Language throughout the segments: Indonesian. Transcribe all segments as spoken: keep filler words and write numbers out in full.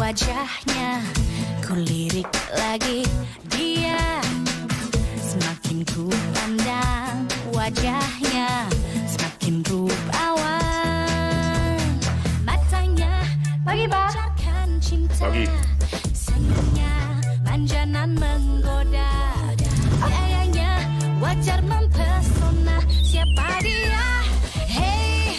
wajahnya, ku lirik lagi dia. Semakin ku pandang wajahnya, semakin rupawan. Matanya pagi, Pak. Cinta. Pagi. Senyumnya manjanan menggoda. Gayanya wajar mempesona. Siapa dia? Hey,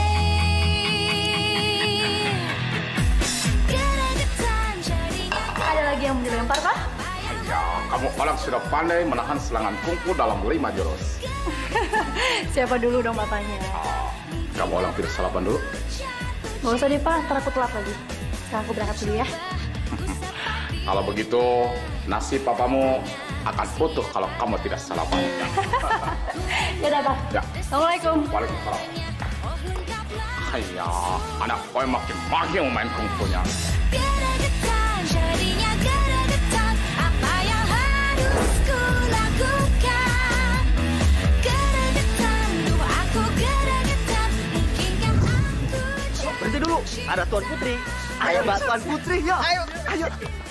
hey. Geregetan jadinya. Ada lagi yang mau dilempar, Pak? Ya, kamu orang sudah pandai menahan serangan kungfu dalam lima jurus. Siapa dulu dong bapaknya? Ah, kamu orang tidak sarapan dulu? Nggak usah deh, Pak. Ntar aku telat lagi. Sekarang aku berangkat dulu ya. Kalau begitu, nasib papamu akan utuh kalau kamu tidak sarapan. Yaudah, Pak. Ya. Assalamualaikum. Waalaikumsalam. Ayah, anak kau makin makin main kungfunya. Geregetan jadinya geregetan. Apa yang harus ku lakukan? Geregetan, duh aku geregetan. Mungkinkah aku jatuh? Berhenti dulu, ada Tuan Putri. Ayo, Mbak Tuan Putri, yuk. Ayo, ayo.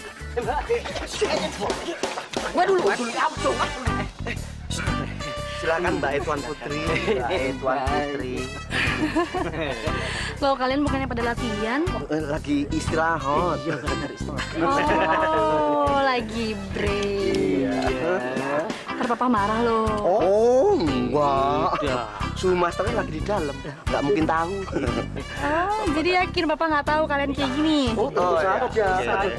Gua dulu, gua dulu. Silakan Mbak Tuan Putri. Mbak Tuan Putri. Loh, kalian bukannya pada latihan? Lagi istirahat. Iya, benar istirahat. Oh, lagi break. Ntar papa marah loh. Oh, enggak. Suhu masternya lagi di dalam. Nggak mungkin tahu. Oh, jadi yakin bapak nggak tahu kalian kayak gini? Oh, tentu saja.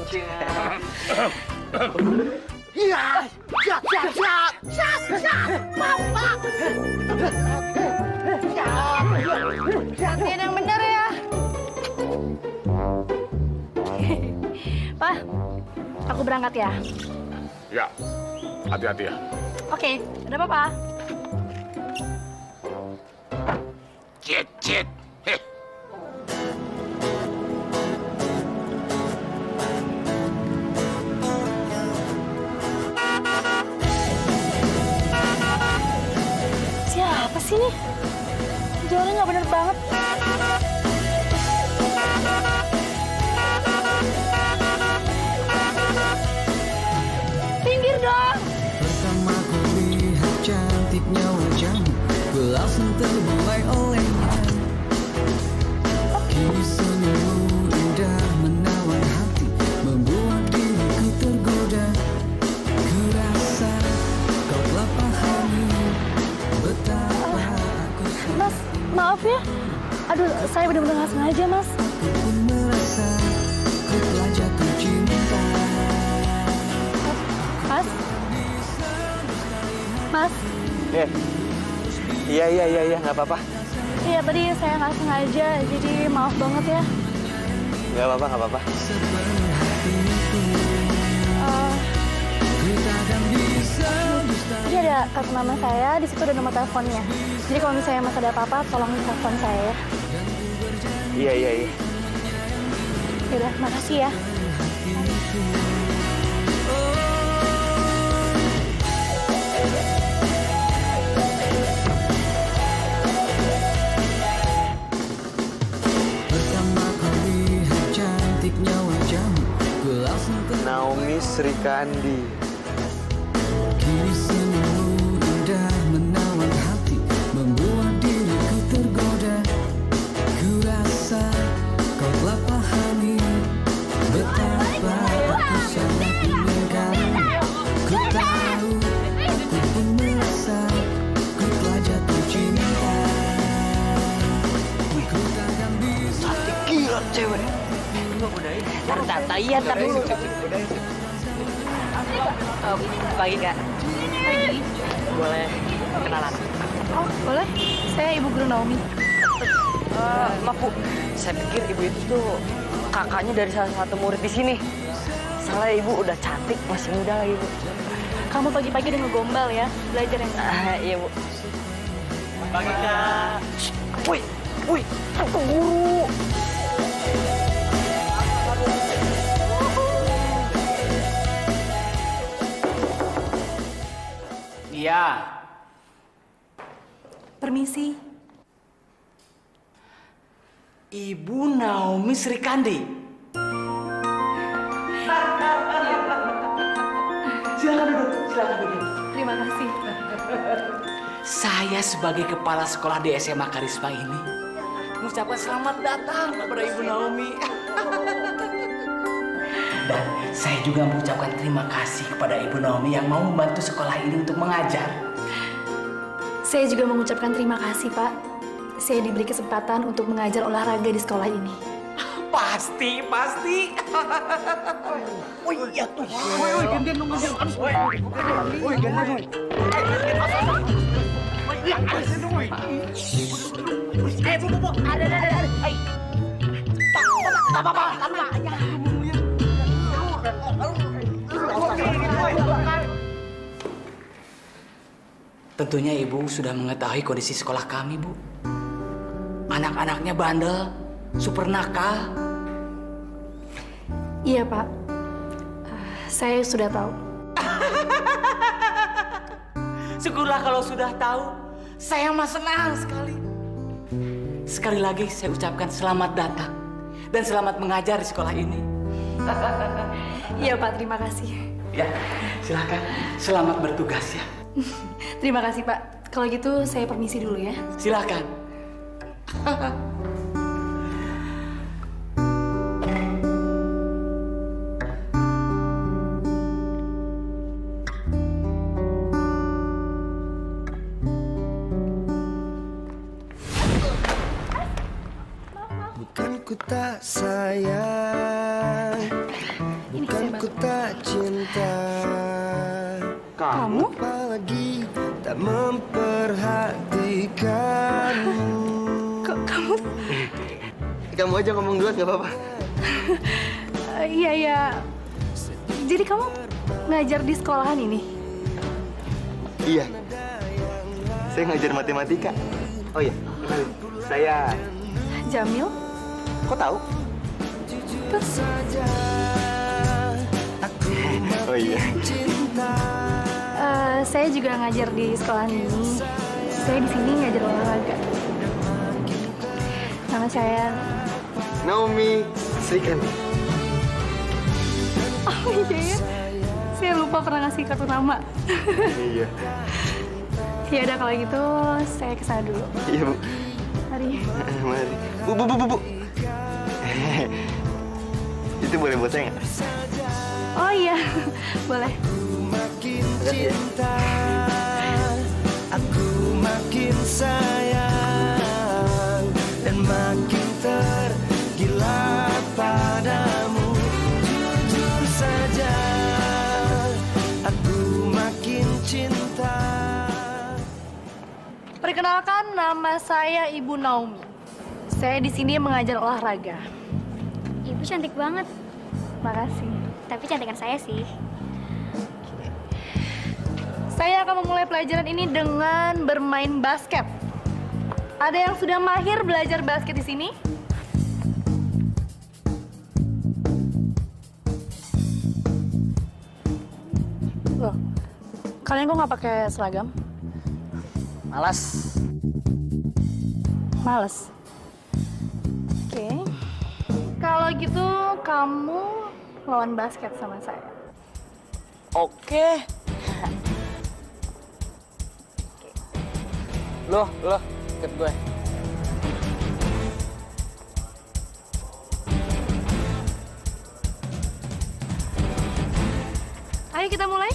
Iya, siap, siap, siap, siap, siap, papa. Latihan yang benar ya. Pak, aku berangkat ya. Ya, hati-hati ya. Oke, ada apa-apa? Cit, cit. Heh. Siapa sih ini? Jalannya nggak bener banget. Pinggir dong. Pertama ku lihat cantiknya wajahmu, ku langsung terbuai olehnya. Kini senyummu indah menawan hati, membuat diriku tergoda. Ku rasa kau telah pahami betapa aku Mas, maaf ya. Aduh, saya benar-benar nggak sengaja, Mas. Aku pun merasa ku telah jatuh cinta. Mas? Mas? Iya, iya, iya, iya, nggak apa-apa. Iya, tadi saya nggak sengaja, jadi maaf banget ya. Nggak apa-apa, nggak apa-apa. Uh, Ini ada kartu nama saya, di situ ada nomor teleponnya. Jadi kalau misalnya Mas ada apa-apa, tolong telepon saya ya. Iya, iya, iya. Yaudah, makasih ya. Pertama kali lihat cantiknya wajahmu, ku langsung ter... Naomi Sri Kandi. Kini senyummu indah menawan hati, membuat diriku tergoda. Ku rasa kau telah pahami betapa aku sangat ingin kamu. Ku tahu, aku pun merasa ku telah jatuh cinta. Ku takkan bisa. Gila cewek. Ntar, ntar, ntar, iya, ntar dulu. Oh, pagi Kak. Pagi. Boleh kenalan? Oh, boleh. Saya Ibu Guru Naomi. Uh, maaf Bu, saya pikir Ibu itu tuh kakaknya dari salah satu murid di sini. Soalnya Ibu udah cantik, masih muda lagi Bu. Kamu pagi-pagi udah ngegombal ya, belajar yang Uh, iya Bu. Pagi, Kak. Wih, wih, aku guru. Iya. Permisi. Ibu Naomi Sri Kandi. silakan duduk. Terima kasih. Saya sebagai kepala sekolah di S M A Karisma ini mengucapkan selamat datang kepada Ibu Naomi. Dan saya juga mengucapkan terima kasih kepada Ibu Naomi yang mau membantu sekolah ini untuk mengajar. Saya juga mengucapkan terima kasih, Pak. Saya diberi kesempatan untuk mengajar olahraga di sekolah ini. Pasti, pasti. Oh iya tuh. Woi, woi, gantian dong, gantian. Woi, woi, gantian. Eh, bu, bu, bu. Ada, ada, ada. Eh. Pak, pak, pak, pak, pak. Tentunya Ibu sudah mengetahui kondisi sekolah kami, Bu. Anak-anaknya bandel, super nakal. Iya, Pak. Uh, saya sudah tahu. Syukurlah kalau sudah tahu. Saya mah senang sekali. Sekali lagi saya ucapkan selamat datang dan selamat mengajar di sekolah ini. Iya, Pak. Terima kasih. Ya, silakan. Selamat bertugas ya. Terima kasih, Pak. Kalau gitu saya permisi dulu ya. Silakan. Bukan ku tak sayang, bukan ku tak cinta. Kamu? Apalagi tak memperhatikanmu. Kok kamu? Kamu aja ngomong duluan, gak apa-apa. Uh, iya, iya. Jadi kamu ngajar di sekolahan ini? Iya. Saya ngajar matematika. Oh iya, kenalin. Saya... Jamil? Kok tahu? Terus? Oh iya. Uh, saya juga ngajar di sekolahan ini. Saya di sini ngajar olahraga. Nama saya Naomi Srikandi. Oh iya ya. Saya lupa pernah ngasih kartu nama. Iya. Ya udah kalau gitu saya kesana dulu. Iya, Bu. Mari. Mari. Bu, bu, bu, bu, bu. Itu boleh buat saya nggak? Oh iya, boleh. Makin cinta, aku makin sayang dan makin tergila padamu. Jujur saja, aku makin cinta. Perkenalkan, nama saya Ibu Naomi. Saya di sini mengajar olahraga. Ibu cantik banget. Makasih. Tapi cantikan saya sih. Saya akan memulai pelajaran ini dengan bermain basket. Ada yang sudah mahir belajar basket di sini? Loh, kalian kok nggak pakai seragam? Malas. Males. Oke. Kalau gitu kamu lawan basket sama saya. Oke. Loh, loh, ikut gue. Ayo kita mulai.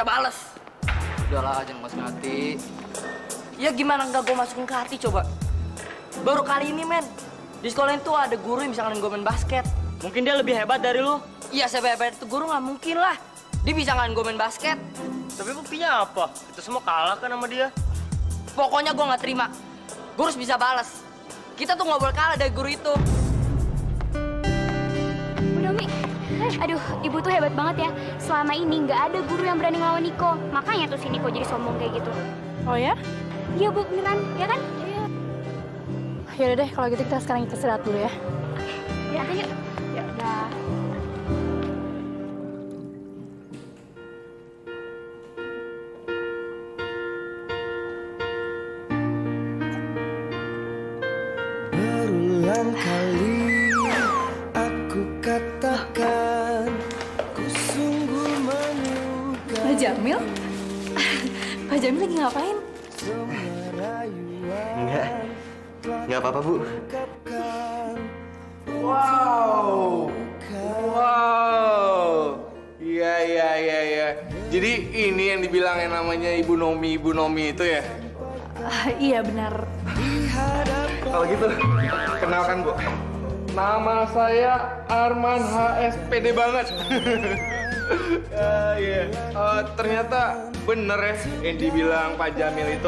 bales. Udahlah, jangan masukin hati. Ya gimana nggak gue masukin ke hati coba? Baru kali ini, men. Di sekolah itu ada guru yang bisa ngalahin gue main basket. Mungkin dia lebih hebat dari lu. Iya, sehebat itu guru nggak mungkin lah. Dia bisa ngalahin gue main basket. Tapi buktinya apa? Kita semua kalah kan sama dia. Pokoknya gue nggak terima. Gue harus bisa balas. Kita tuh nggak boleh kalah dari guru itu. Bu Nomi, aduh, ibu tuh hebat banget ya. Selama ini nggak ada guru yang berani ngelawan Niko. Makanya tuh si Niko jadi sombong kayak gitu. Oh ya? Iya Bu, beneran, ya kan? Iya. Yaudah deh, kalau gitu kita sekarang kita istirahat dulu ya. Ya, yuk. Ya udah. Berulang kali aku katakan ku sungguh menyukai Pak Jamil? Pak Jamil lagi ngapain? Enggak. Enggak apa-apa, Bu. Wow. Wow. Iya, iya, iya, iya. Jadi ini yang dibilang yang namanya Ibu Nomi, Ibu Nomi itu ya? Uh, iya, benar. Kalau gitu, kenalkan Bu. Nama saya Arman H S, pede banget. Ya, iya. Uh, ternyata bener ya yang dibilang Pak Jamil itu.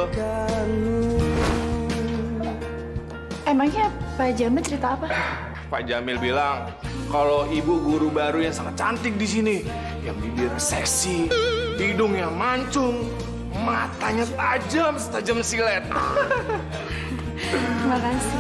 Emangnya Pak Jamil cerita apa? Pak Jamil bilang kalau ibu guru baru yang sangat cantik di sini, yang bibirnya seksi, hidungnya mancung, matanya tajam, setajam silet. Terima kasih.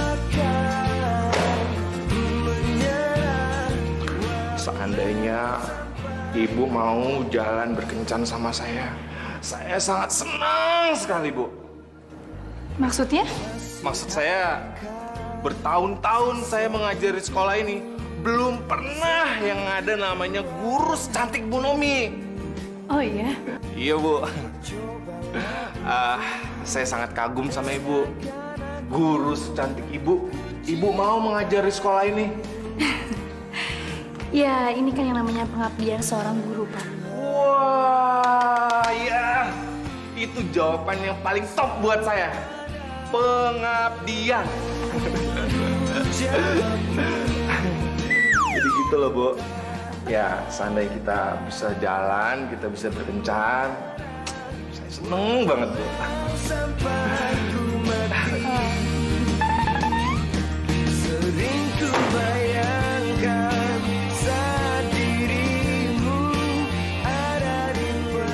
Seandainya ibu mau jalan berkencan sama saya, saya sangat senang sekali, Bu. Maksudnya? Maksud saya, bertahun-tahun saya mengajar di sekolah ini, belum pernah yang ada namanya guru secantik Bu Nomi. Oh iya? Iya, Bu. Uh, saya sangat kagum sama Ibu. Guru secantik Ibu, Ibu mau mengajar di sekolah ini. Ya, ini kan yang namanya pengabdian seorang guru, Pak. Wah, ya. Itu jawaban yang paling top buat saya. Pengabdian. Jadi gitu loh, Bu. Ya, seandainya kita bisa jalan, kita bisa berkencan, saya seneng banget, Bu. Sering ku bayangkan saat dirimu ada di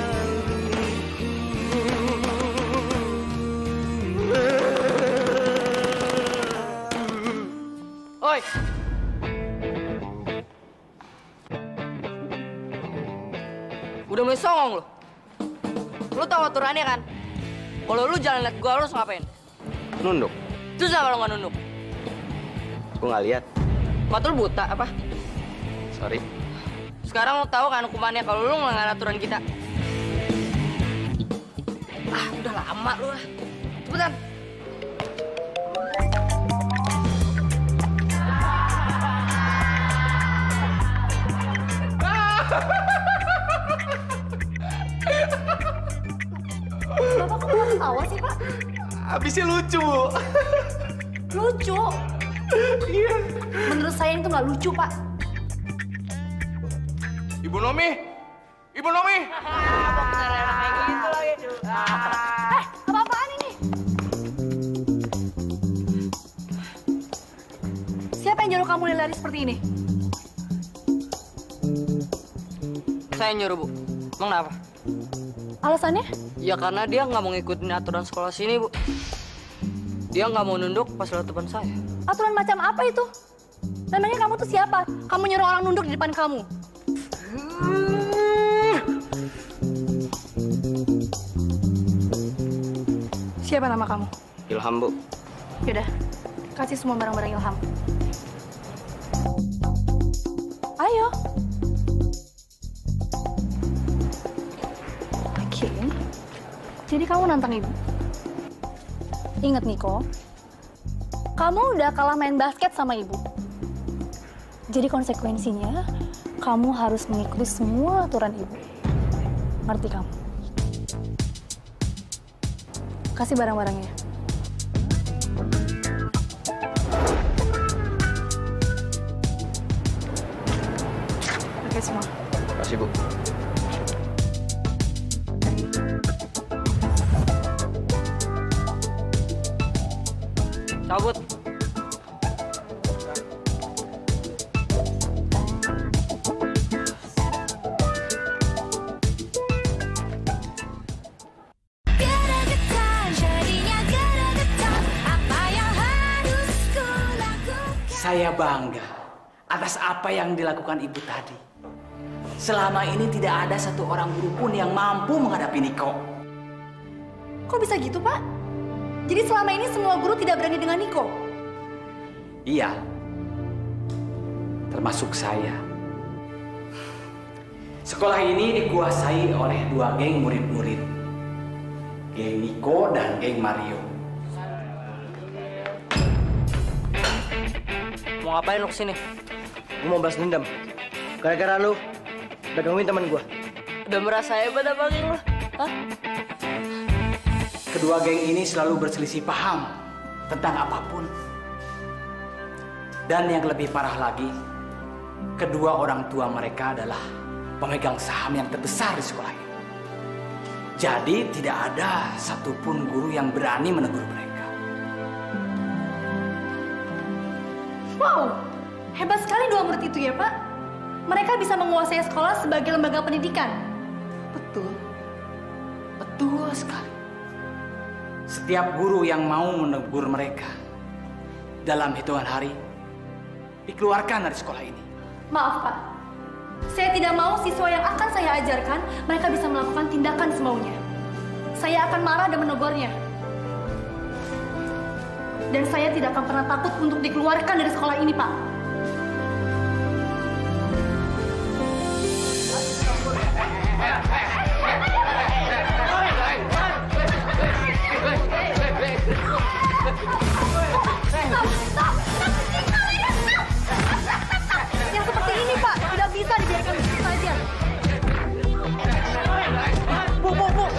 pelukku. Oi! Udah mulai songong lo. Lu tau aturannya kan? Kalau lu jalan liat gua, lu harus ngapain? Nunduk. Terus sama lu nggak nunduk? Gue nggak lihat. Mata lu buta apa? Sorry. Sekarang lu tahu kan hukumannya kalau lu melanggar aturan kita. Ah, udah lama lu lah. Cepetan. Bapak kok malah ketawa sih, Pak? Habisnya lucu, Bu. Lucu? Iya. Menurut saya itu nggak lucu, Pak. Ibu Nomi! Ibu Nomi! Eh, apa-apaan ini? Siapa yang nyuruh kamu lari seperti ini? Saya nyuruh, Bu. Emang kenapa? Alasannya? Ya karena dia nggak mau ngikutin aturan sekolah sini, Bu. Dia nggak mau nunduk pas lewat depan saya. Aturan macam apa itu? Namanya kamu tuh siapa? Kamu nyuruh orang nunduk di depan kamu. Siapa nama kamu? Ilham, Bu. Yaudah, kasih semua barang-barang Ilham. Ayo. Oke. Jadi kamu nantang ibu? Ingat, Niko. Kamu udah kalah main basket sama ibu. Jadi konsekuensinya, kamu harus mengikuti semua aturan ibu. Ngerti kamu? Kasih barang-barangnya. Oke semua. Makasih, Bu. Cabut. Saya bangga atas apa yang dilakukan ibu tadi. Selama ini tidak ada satu orang guru pun yang mampu menghadapi Niko. Kok bisa gitu, Pak? Jadi selama ini semua guru tidak berani dengan Niko? Iya, termasuk saya. Sekolah ini dikuasai oleh dua geng murid-murid. Geng Niko dan geng Mario. Mau ngapain lu kesini? Gue mau balas dendam. Gara-gara lu udah gangguin teman gue. Udah merasa hebat apa geng lu? Hah? Kedua geng ini selalu berselisih paham tentang apapun. Dan yang lebih parah lagi, kedua orang tua mereka adalah pemegang saham yang terbesar di sekolah ini. Jadi tidak ada satupun guru yang berani menegur mereka. Wow, hebat sekali dua murid itu ya, Pak. Mereka bisa menguasai sekolah sebagai lembaga pendidikan. Betul. Betul sekali. Setiap guru yang mau menegur mereka dalam hitungan hari dikeluarkan dari sekolah ini. Maaf, Pak. Saya tidak mau siswa yang akan saya ajarkan mereka bisa melakukan tindakan semaunya. Saya akan marah dan menegurnya. Dan saya tidak akan pernah takut untuk dikeluarkan dari sekolah ini, Pak. Yang seperti ini, Pak, tidak bisa dibiarkan begitu saja. Bu, bu, bu.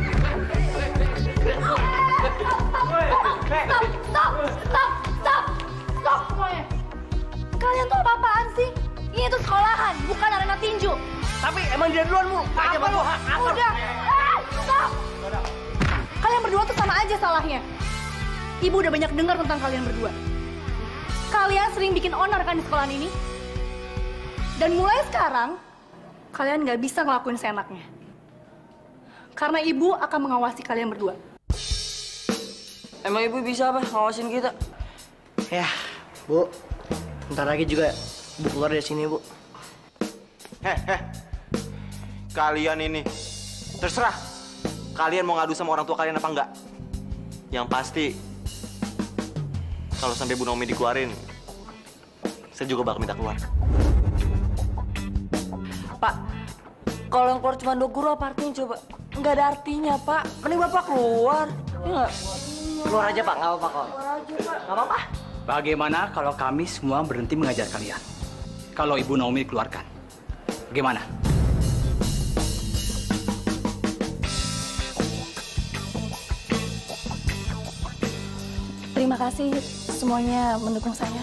Stop, stop, stop, stop, stop semuanya. Kalian tuh apa-apaan sih? Ini tuh sekolahan, bukan arena tinju. Tapi emang dia duluan, Bu. Apa lu? Udah, ah, stop. Kalian berdua tuh sama aja salahnya. Ibu udah banyak dengar tentang kalian berdua. Kalian sering bikin onar kan di sekolahan ini? Dan mulai sekarang, kalian nggak bisa ngelakuin seenaknya. Karena ibu akan mengawasi kalian berdua. Emang ibu bisa apa ngawasin kita? Ya, Bu. Bentar lagi juga Bu keluar dari sini, Bu. Heh, heh. Kalian ini, terserah. Kalian mau ngadu sama orang tua kalian apa enggak? Yang pasti, kalau sampai Bu Naomi dikeluarin, saya juga bakal minta keluar. Pak, kalau yang keluar cuma dua guru apa artinya coba? Nggak ada artinya, Pak. Mending Bapak keluar. Ya nggak? Keluar aja, Pak. Nggak apa-apa kok. Nggak apa-apa. Bagaimana kalau kami semua berhenti mengajar kalian? Kalau Ibu Naomi dikeluarkan, bagaimana? Terima kasih semuanya mendukung saya.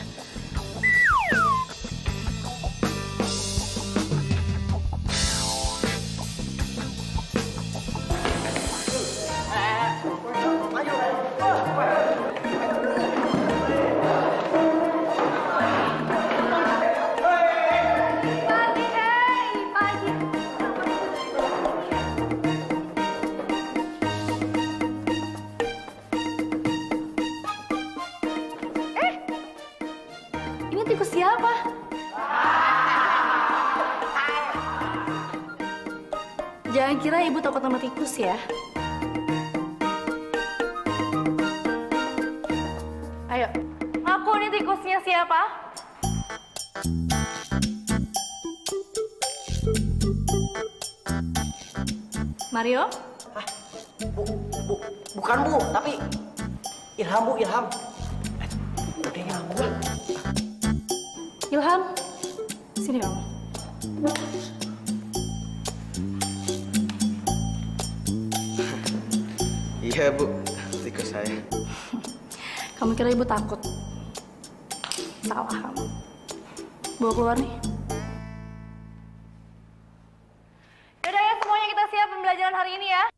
Tikus siapa? Jangan kira ibu takut sama tikus ya. Ayo, ngaku nih tikusnya siapa? Mario? Hah? Bu, bu, bukan Bu, tapi Ilham, Bu, Ilham. Udah ya, Bu. Ilham, sini kamu. Iya, Bu. Tikus saya. Kamu kira ibu takut? Salah kamu. Bawa keluar nih. Yaudah ya, semuanya kita siap pembelajaran hari ini ya.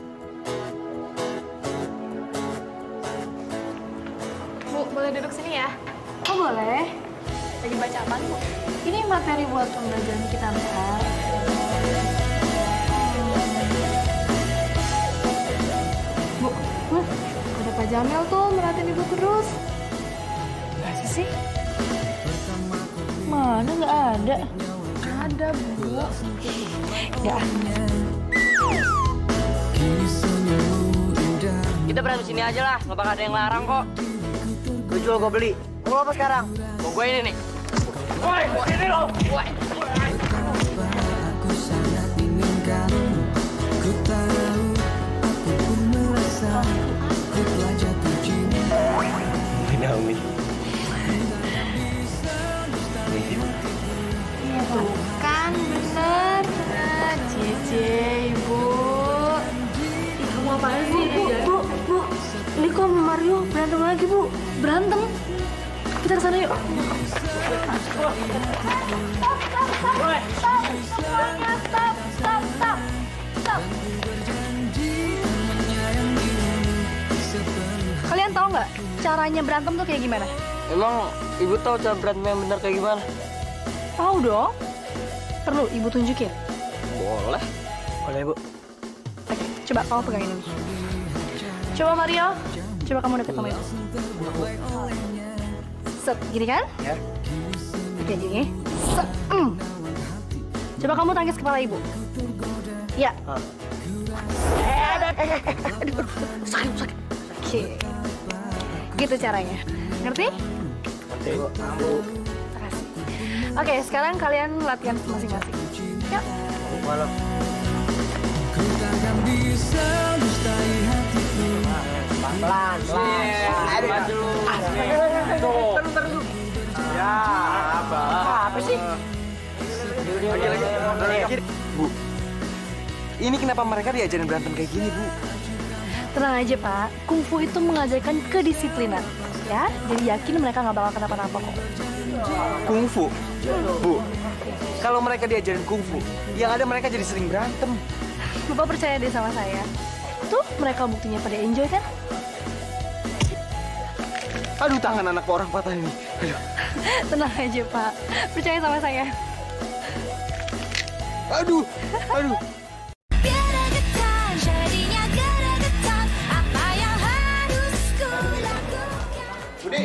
Bu, boleh duduk sini ya? Oh boleh. Lagi baca apa, Bu? Ini materi buat pembelajaran kita ntar. Bu, Bu, ada Pak Jamil tuh merhatiin ibu terus. Masa sih? Mana nggak ada? Ada, Bu. Ya. Kita berantem sini aja lah, nggak bakal ada yang larang kok. Gue jual, gue beli. Mau apa sekarang? Mau gue ini nih. Woi, ini loh. Woi. Aku sangat inginkan, ku tahu, aku pun merasa, ku telah jatuh cinta. Ini Umi. Tuh kan bener. Nah, Cici, Ibu. Ih, kamu apaan sih? Bu, Bu, Bu. Ini kok sama Mario berantem lagi, Bu. Berantem? Kita kesana yuk. Stop, stop, stop, stop, stop, semuanya, stop, stop, stop, stop. Kalian tahu nggak caranya berantem tuh kayak gimana? Emang ibu tahu cara berantem yang benar kayak gimana? Tahu dong. Perlu ibu tunjukin? Boleh. Boleh, Bu. Oke, coba kamu pegang ini. Coba Mario, coba kamu deket sama ibu. Set, gini kan? Ya. Oke, gini. Set. Mm. Coba kamu tangkis kepala ibu. Ya. Ah. Eh, aduh, eh, eh, eh, aduh, sakit, sakit. Oke. Gitu caranya. Ngerti? Oke, Bu. Bu. Makasih. Oke, sekarang kalian latihan masing-masing. Yuk. Bu, malam. Ku takkan bisa dustai hatiku. Pelan, pelan. Aduh, aduh. Aduh. Ya, apa? Apa sih? Lagi, lagi. Bu, ini kenapa mereka diajarin berantem kayak gini, Bu? Tenang aja, Pak. Kungfu itu mengajarkan kedisiplinan. Ya, jadi yakin mereka nggak bakal kenapa-napa kok. Kungfu? Bu, kalau mereka diajarin kungfu, yang ada mereka jadi sering berantem. Bapak percaya deh sama saya. Tuh, mereka buktinya pada enjoy kan? Aduh, tangan anak orang patah ini. Aduh. Tenang aja, Pak. Percaya sama saya. Aduh, aduh. Budi.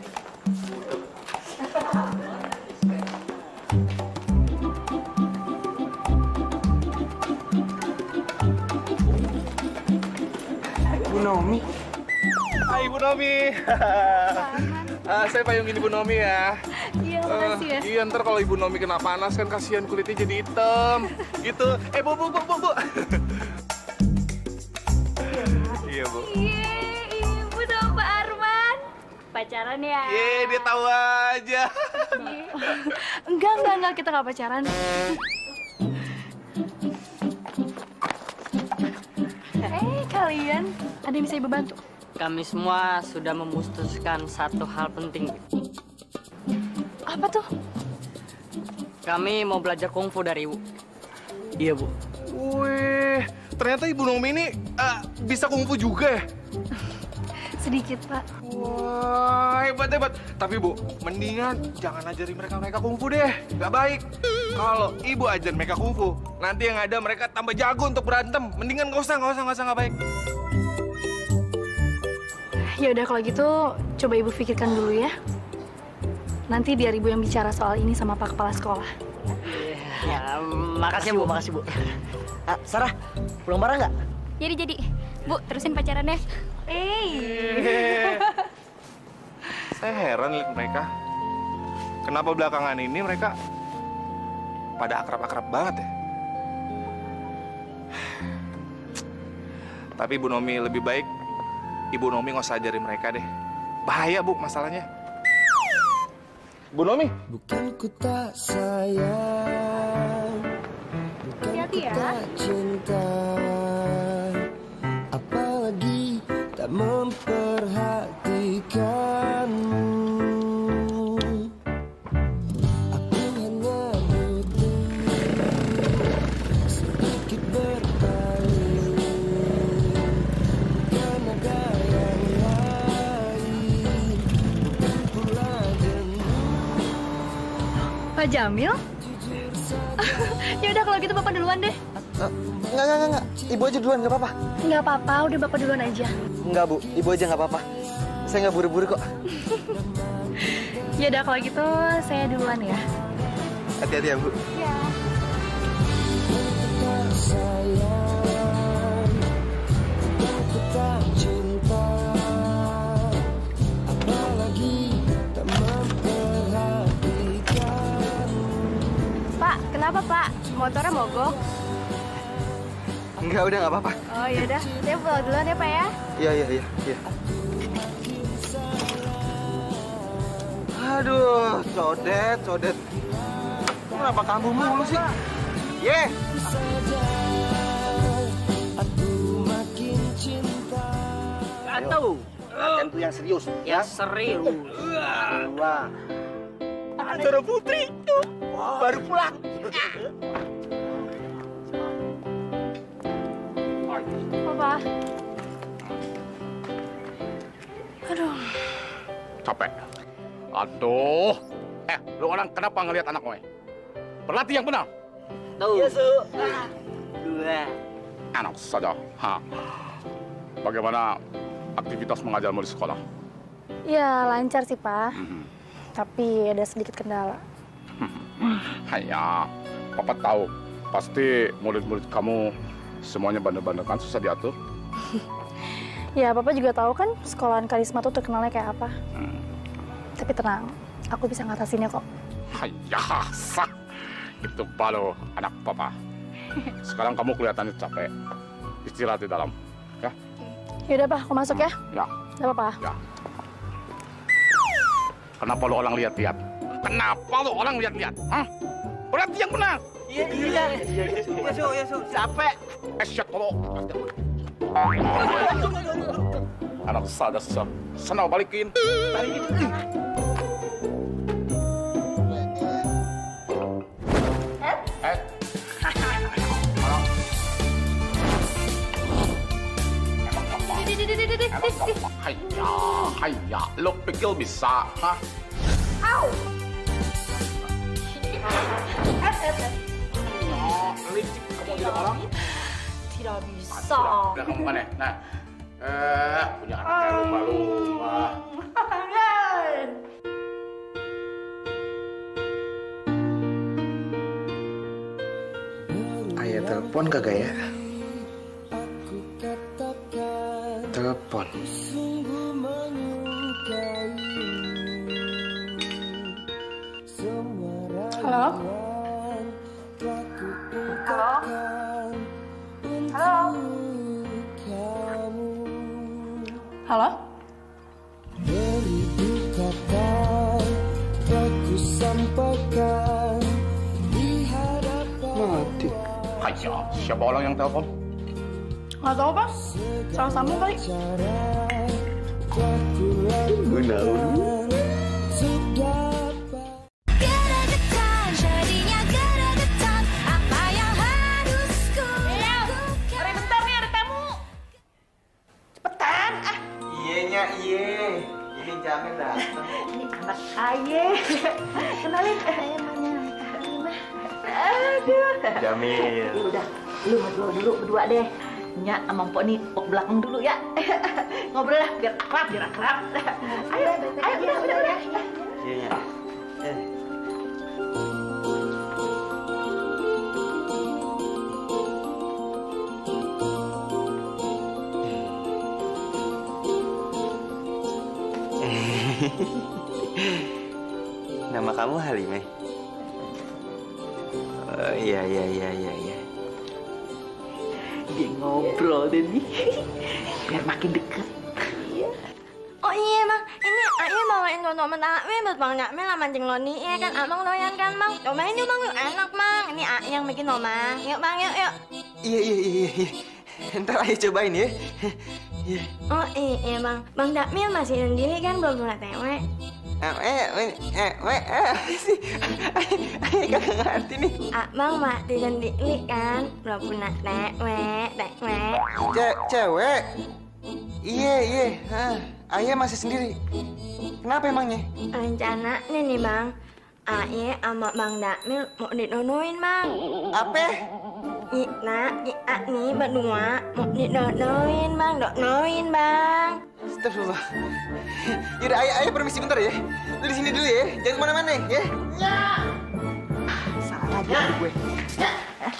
Bu Nomi. Hai Bu Nomi. Ah, saya payungin Ibu Nomi ya. Iya, makasih ya. Uh, iya, ntar kalau Ibu Nomi kena panas kan kasihan kulitnya jadi hitam. Gitu. Eh, Bu, Bu, Bu, Bu, Bu. Iya, Bu. Iya, Ibu sama Pak Arman. Pacaran ya? Iya, dia tahu aja. Enggak, enggak, enggak. Kita nggak pacaran. Eh, kalian. Ada yang bisa Ibu bantu? Kami semua sudah memutuskan satu hal penting. Apa tuh? Kami mau belajar kungfu dari ibu. Iya, Bu. Wih, ternyata Ibu Nomi ini uh, bisa kungfu juga ya? Sedikit, Pak. Wah, hebat, hebat. Tapi, Bu, mendingan jangan ajarin mereka-mereka kungfu deh. Gak baik. Kalau Ibu ajarin mereka kungfu, nanti yang ada mereka tambah jago untuk berantem. Mendingan gak usah, gak usah, gak usah, gak baik. Ya udah kalau gitu, coba Ibu pikirkan dulu ya. Nanti biar Ibu yang bicara soal ini sama Pak Kepala Sekolah. Ya, makasih Bu, makasih Bu. Ah, Sarah, pulang bareng nggak? Jadi, jadi. Bu, terusin pacarannya. Eh. Saya heran lihat mereka. Kenapa belakangan ini mereka pada akrab-akrab banget ya? Tapi Ibu Nomi lebih baik Ibu Nomi nggak usah ajarin mereka deh. Bahaya, Bu, masalahnya. Bu Nomi. Bukan ku tak sayang, bukan Hati-hati ku ya. tak cinta, apalagi tak memperhatikanmu. Aku hanya butuh sedikit berpaling, bukan ada yang lain, bukan pula jenuh. Pak Jamil? Ya udah kalau gitu Bapak duluan deh. Uh, enggak, enggak, enggak, enggak. Ibu aja duluan, nggak apa-apa. Nggak apa-apa, udah Bapak duluan aja. Enggak, Bu. Ibu aja nggak apa-apa. Saya nggak buru-buru kok. Ya udah kalau gitu saya duluan ya. Hati-hati ya, Bu. Ya. Sayang, aku tak cinta, apalagi tak memperhatikan. Pak, kenapa Pak? Motornya mogok? Enggak, udah nggak apa-apa. Oh ya udah, saya pulang duluan ya Pak ya. Iya, iya, iya, iya. Aduh, codet, codet. Kenapa kamu mulu sih? Ye. Aku makin cinta. Satu. Latihan tuh yang serius. Ya serius. Dua. Saudara Putri tuh baru pulang. Papa. Aduh. Capek. Aduh. Eh, lu orang kenapa ngelihat anak gue? Berlatih yang benar. Tuh. Iya, Su. Dua. Enak saja. Ha. Bagaimana aktivitas mengajarmu di sekolah? Ya lancar sih Pak, Mhm. tapi ada sedikit kendala. Hanya, Papa tahu. Pasti murid-murid kamu semuanya bandel-bandel kan, susah diatur. Ya Papa juga tahu kan sekolahan Karisma tuh terkenalnya kayak apa. Hmm. Tapi tenang, aku bisa ngatasinnya kok. Hanya, sah. Itu baru anak Papa. Sekarang kamu kelihatannya capek. Istirahat di dalam, ya? Yaudah Pak, aku masuk ya. Ya. Gak apa-apa. Ya. Kenapa lo orang lihat-lihat? Kenapa lo orang lihat-lihat? Hah? Berarti yang benar. Iya, iya. Iya, Su, iya, Su. Capek. Eh, shit, lo. Anak sada susah. Sana balikin. Balikin. Eh. Haya, haya, lo pikir bisa, hah? Au! Oh, licik kamu jadi orang. Tidak bisa. Udah kamu mana? Nah, eh, punya anak kayak lumba-lumba. Ayah telepon kagak ya? Telepon. Halo? Halo? Halo? Halo? Beribu kata aku sampaikan di hadapan. Mati. Haya, siapa orang yang telepon? Nggak tahu Pak, salah sambung kali. Gunaun. Iye, ini Jamil datang. Ini anak Aye. Kenalin, Aye mana? Aduh. Jamil. Ya udah, lu ngobrol dulu berdua deh. Nya sama Mpok nih, Mpok belakang dulu ya. Ngobrol lah, biar akrab, biar akrab. Ayo, ayo, udah, udah, udah. Iya, ya. Eh. Nama kamu Halimah? Oh, iya, iya, iya, iya, iya. Dia ngobrol deh nih, biar makin deket. Oh iya bang, ini Ae bawain untuk mentah Ae buat bang Nyakmel sama mancing Loni. Iya kan, abang doyan kan bang? Cobain yuk bang, yuk enak bang. Ini Ae yang bikin loh bang. Yuk bang, yuk, yuk. Iya, iya, iya, iya. Ntar ayah cobain ya. Oh iya bang, Bang Dakmil masih sendiri kan belum pernah tewe. Eh, eh, eh, eh, eh, sih, ayah kagak ngerti nih. Abang mati sendiri kan belum pernah tewe, tewe. Ce cewek? Iya, iya. Hah, ayah masih sendiri. Kenapa emangnya? Rencananya nih bang, ayah sama Bang Dakmil mau didonoin bang. Apa? Kita, kita nih berdua mau didonoin bang, donoin bang. Astagfirullah. Yaudah, ayah, ayah permisi bentar ya. Lu di sini dulu ya, jangan kemana-mana ya. Ya. Salah lagi gue. Ya.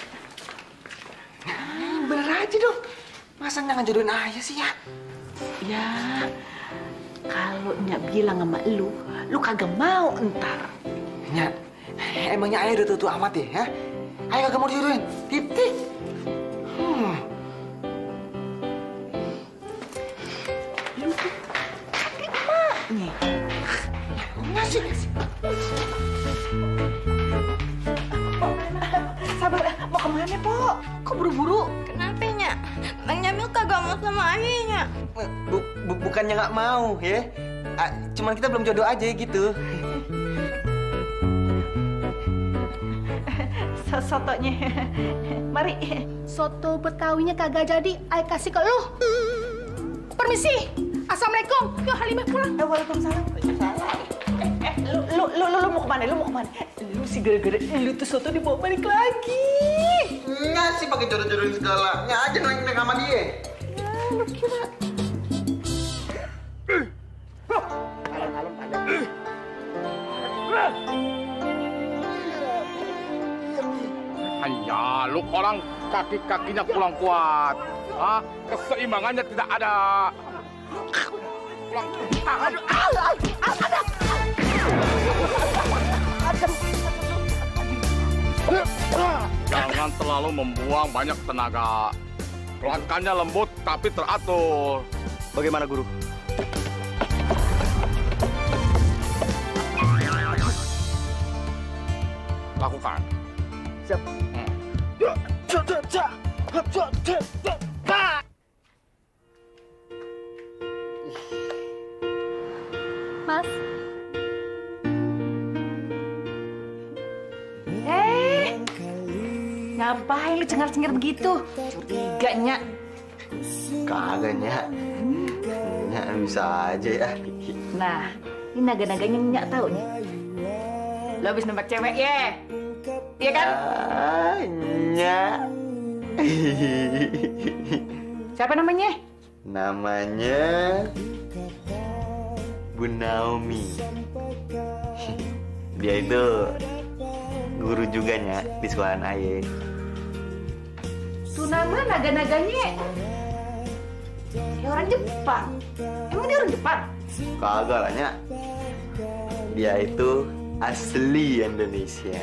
Bener aja dong. Masa jangan jodohin ayah sih ya? Ya, kalau Nyak bilang sama lu, lu kagak mau entar. Nyak, emangnya ayah udah tua-tua amat ya? Ha? Ayah kagak mau dijodohin? Titik. Hmm. Lu tuh kakek emaknya. Ngasih. Sabar, mau kemana, Po? Kok buru-buru? Kenapa Nyak? Bang Jamil kagak mau sama ayahnya. Bu, bu, bukannya nggak mau ya? Ah, cuman kita belum jodoh aja gitu. Sotonya. Mari. Soto Betawinya kagak jadi, ay kasih ke lu. Permisi. Assalamualaikum. Yuk Halimah pulang. Eh, waalaikumsalam. Eh, eh, lu, lu, lu, lu, lu mau kemana? Lu mau kemana? Lu sih gara-gara lu tuh soto dibawa balik lagi. Nggak sih pakai jodoh-jodohin segala. Nggak aja naik-naik sama dia. Ya, lu kira. Kalem-kalem pada. Hanya lu orang kaki-kakinya kurang kuat. Ah, keseimbangannya tidak ada. Pulang. Aduh, aduh, aduh, jangan terlalu membuang banyak tenaga. Gerakannya lembut tapi teratur. Bagaimana, Guru? Lakukan. Siap. Hmm. Mas. Eh, ngapain lu cengar-cengir begitu? Curiga, Nyak. Kagak, Nyak. Nyak bisa aja ya. Nah, ini naga-naganya Nyak tahu nih. Lo habis nembak cewek ya? Iya kan? Ah, Nyak. Siapa namanya? Namanya Bu Naomi. Dia itu guru juga, Nyak, di sekolahan Aye. Tuh nama naga-naganya kayak orang Jepang. Emang dia orang Jepang? Kagak lah, Nyak. Dia itu asli Indonesia.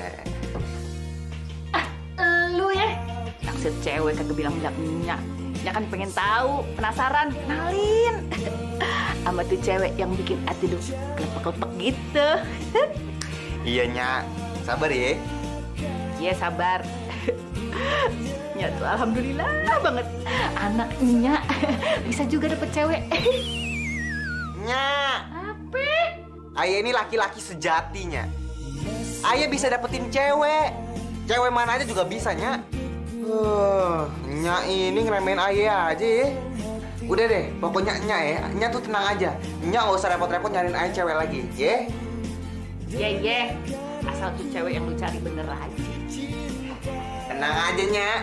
Lu ya? Naksir cewek kagak bilang-bilang Nyak. Nyak kan pengen tahu, penasaran, kenalin. Sama tuh cewek yang bikin hati lu kelepek-kelepek gitu. Iya, Nyak. Sabar ya. Iya, sabar. Nyak tuh alhamdulillah banget. Anak Nyak bisa juga dapet cewek. Nyak. Apa? Ayah ini laki-laki sejatinya. Ayah bisa dapetin cewek. Cewek mana aja juga bisa, Nyak. Uh, Nyak ini ngeremehin Ayah aja ya. Udah deh, pokoknya Nyak ya. Nyak tuh tenang aja. Nyak nggak usah repot-repot nyariin Ayah cewek lagi, ya? Iya, iya. Asal tuh cewek yang lu cari bener aja. Tenang aja, Nyak.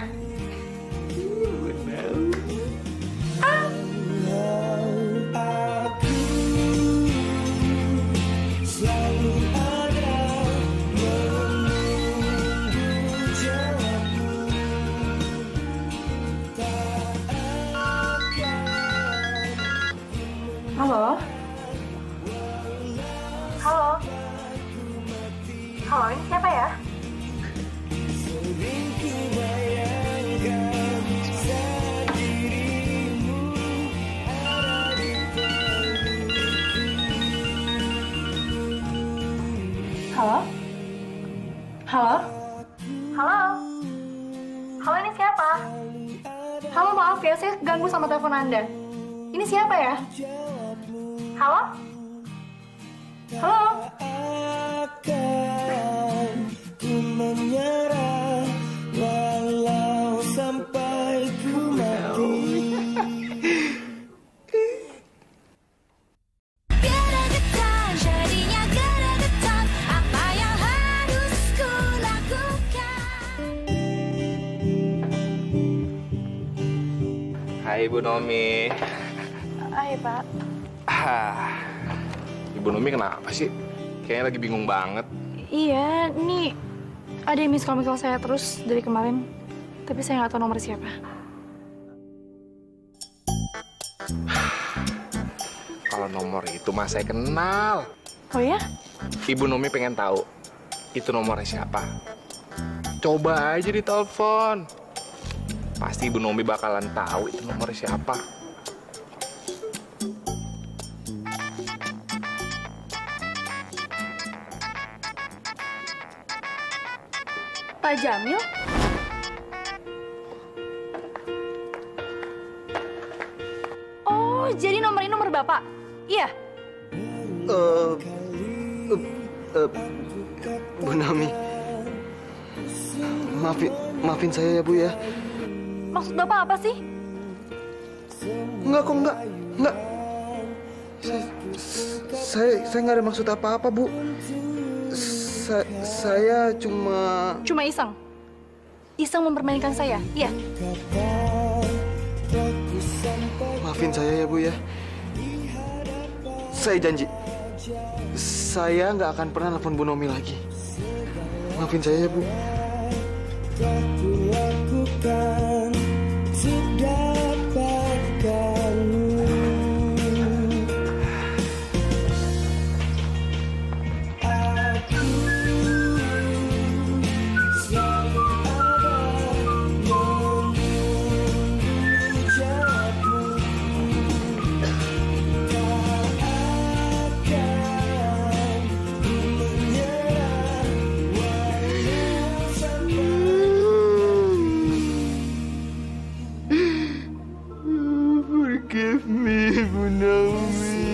Halo? Halo? Halo, ini siapa ya? Halo? Halo? Halo? Halo, ini siapa? Halo, maaf. Maaf ya, saya ganggu sama telepon Anda. Ini siapa ya? Halo? Halo? Akan ku menyerah walau sampai ku mati. Geregetan, jadinya geregetan. Apa yang harus ku lakukan? Hai Ibu Nomi. Hai Pak. Ah, Ibu Nomi kenapa sih? Kayaknya lagi bingung banget. Iya, ini ada yang miss call saya terus dari kemarin. Tapi saya nggak tahu nomor siapa. Kalau nomor itu mah saya kenal. Oh ya? Ibu Nomi pengen tahu itu nomornya siapa. Coba aja ditelepon. Pasti Ibu Nomi bakalan tahu itu nomornya siapa. Pak Jamil? Oh, jadi nomor ini nomor Bapak? Iya? Eh, eh, Bu Nomi, maafin, maafin saya ya Bu ya. Maksud Bapak apa sih? Enggak kok, enggak, enggak. Saya, saya, saya nggak ada maksud apa-apa Bu. Sa, saya cuma... Cuma iseng? Iseng mempermainkan saya, iya? Maafin saya ya Bu ya. Saya janji, saya nggak akan pernah telepon Bu Nomi lagi. Maafin saya ya Bu. Lakukan sedapatkanmu. Aku selalu ada menunggu jawabmu. Tak akan menyerah walau sampai. Forgive me, Bu Nomi.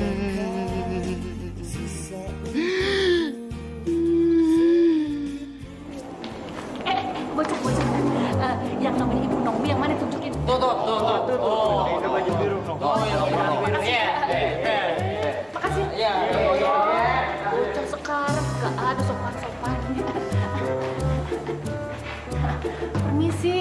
Eh, bocah-bocah. Eh, yang namanya Ibu Nomi yang mana tunjukin? Tuh, tuh, tuh, tuh, tuh, tuh. Ini baju biru. Oh, iya, baju biru. Iya, Makasih. iya. Bocah sekarang gak ada sopan-sopannya. Permisi.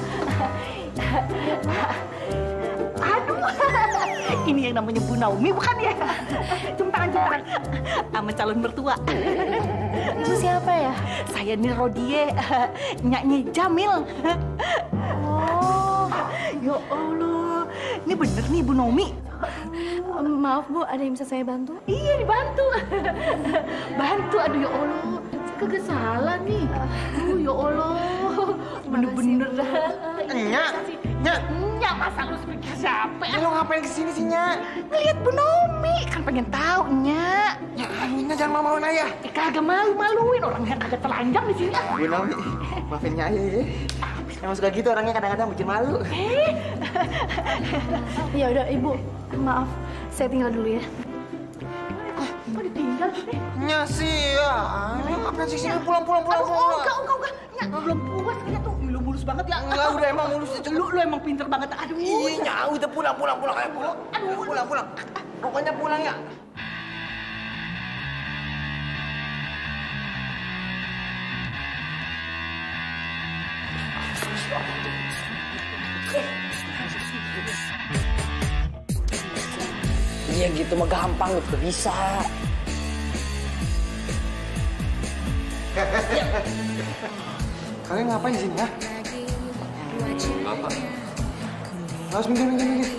Aduh, ini yang namanya Bu Naomi bukan ya? Cium tangan, cium tangan. Sama calon mertua. Itu siapa ya? Saya nih Rodie, nyanyi Jamil. Oh, Ya Allah, ini bener nih Bu Naomi. maaf Bu, ada yang bisa saya bantu? Iya, dibantu. Bantu, aduh ya Allah. Kagak salah nih. Aduh ya Allah. Bener-bener dah. Nyak, Nyak. Nyak, masa lu pikir siapa? Ya, lo ngapain kesini sih, Nyak? Ngeliat Bu Nomi, kan pengen tahu, Nyak. Nyak, Nyak jangan malu-maluin ayah. Eh, kagak malu-maluin, orang yang kagak telanjang di sini. Bu Nomi, maafin Nyak ayah ya. Emang suka gitu orangnya kadang-kadang bikin malu. Eh. Ya udah Ibu, maaf. Saya tinggal dulu ya. Kok ditinggal sih? Nyak sih ya. Ayo ngapain sih sini pulang-pulang pulang Aduh, pulang. enggak, enggak, enggak. Nyak, belum puas kayaknya tuh. Ih, lu mulus banget ya. Enggak, udah emang mulus. Lu, lu emang pinter banget. Aduh. Iya, Nyak, udah pulang pulang pulang ayo pulang. Aduh, Pulang pulang. Pokoknya pulang ya. Iya gitu mah gampang gitu bisa. Kalian ngapain di sini ya? Apa? Harus minggir minggir minggir.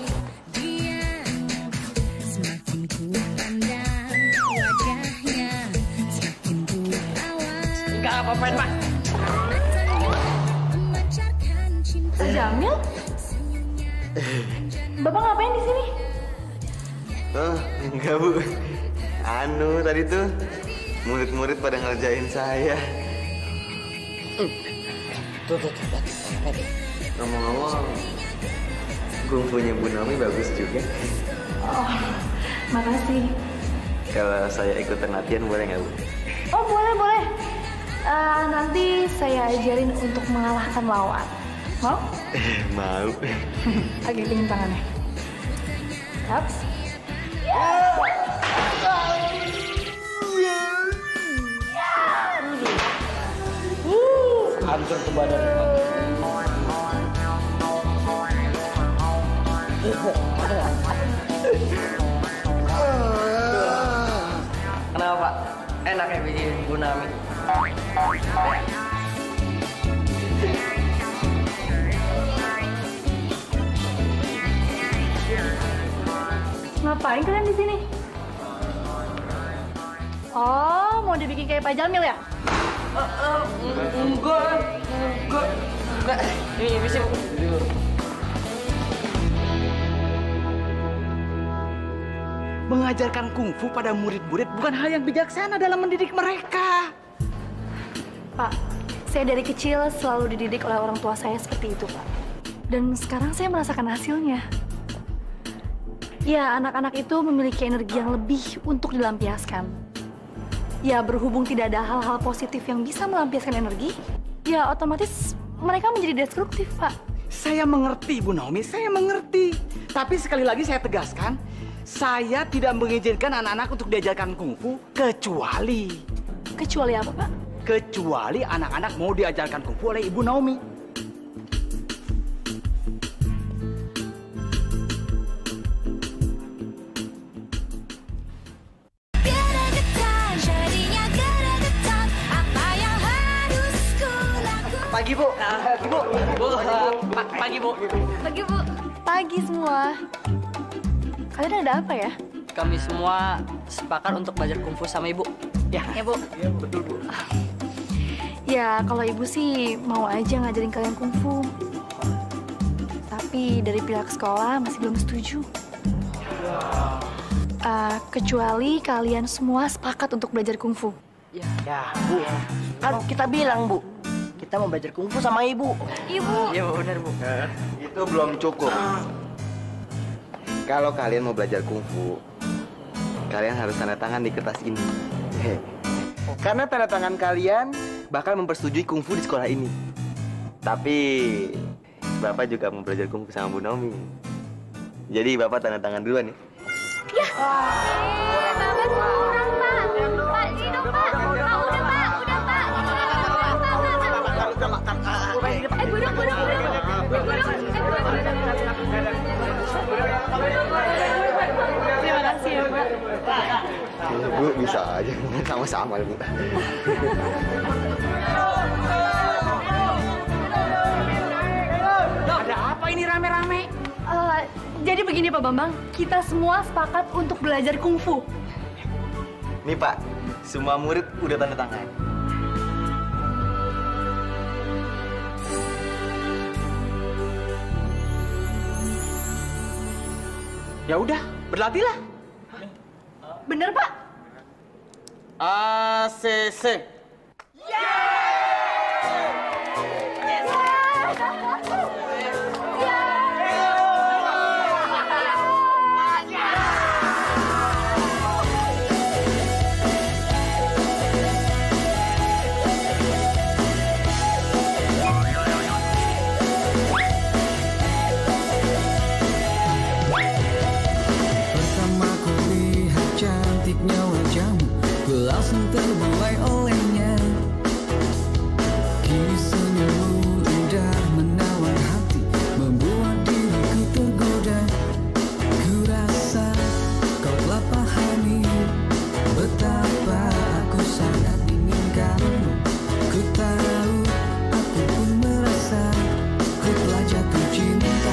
Enggak apa-apain Pak. Pak Jamil? Bapak ngapain di sini? Oh, enggak Bu. Anu tadi tuh murid-murid pada ngerjain saya. Tuh tuh tuh. Ngomong-ngomong, kungfunya Bu Naomi bagus juga. Oh, makasih. Kalau saya ikutan latihan boleh nggak Bu? Oh, boleh, boleh. Eh, nanti saya ajarin untuk mengalahkan lawan. Mau? Mau. Agak dingin tangannya. Ups. Hancur ke badan. Kenapa Pak? Enak ya bikin Bu Naomi? Ngapain kalian di sini? Oh, mau dibikin kayak Pak Jamil ya? Enggak, enggak, enggak. Ini bisa Bu. Mengajarkan kungfu pada murid-murid bukan hal yang bijaksana dalam mendidik mereka. Pak, saya dari kecil selalu dididik oleh orang tua saya seperti itu, Pak. Dan sekarang saya merasakan hasilnya. Ya, anak-anak itu memiliki energi yang lebih untuk dilampiaskan. Ya, berhubung tidak ada hal-hal positif yang bisa melampiaskan energi, ya otomatis mereka menjadi destruktif, Pak. Saya mengerti, Bu Naomi, saya mengerti. Tapi sekali lagi saya tegaskan, saya tidak mengizinkan anak-anak untuk diajarkan kungfu kecuali... Kecuali apa, Pak? Kecuali anak-anak mau diajarkan kungfu oleh Ibu Naomi. Pagi Bu, Ibu, Bu, pa- pagi Bu. Pagi, Bu. Pagi semua. Kalian ada apa ya? Kami semua sepakat untuk belajar kungfu sama Ibu. Ya, Ya, Bu. Iya, betul Bu. Ya, kalau Ibu sih mau aja ngajarin kalian kungfu. Tapi dari pihak sekolah masih belum setuju. Uh, kecuali kalian semua sepakat untuk belajar kungfu. Ya, Ya, Bu. Kan kita bilang, Bu. Kita mau belajar kungfu sama Ibu. Ibu. iya Bu, benar Bu. Itu belum cukup. Kalau kalian mau belajar kungfu, kalian harus tanda tangan di kertas ini. Karena tanda tangan kalian bakal mempersetujui kungfu di sekolah ini. Tapi Bapak juga mau belajar kungfu sama Bu Naomi. Jadi Bapak tanda tangan duluan ya. Ya. Eh, Bapak kurang, Pak. Pak, ini dong, Pak. Pak, udah, Pak. Udah, Pak. Udah, Pak, Pak. Eh, burung, burung, burung. Eh, burung. Eh, burung. Terima kasih ya, Pak. Bu, bisa aja. Sama-sama, Bu. Ada apa ini rame-rame? Eh, jadi begini Pak Bambang, kita semua sepakat untuk belajar kungfu. Nih Pak, semua murid udah tanda tangan. Ya udah, berlatihlah. Bener Pak? A C C. Pertama ku lihat cantiknya wajahmu, ku langsung terbuai olehnya. Kini senyummu indah menawan hati, membuat diriku tergoda. Ku rasa kau telah pahami betapa aku sangat inginkanmu. Ku tahu, aku pun merasa ku telah jatuh cinta.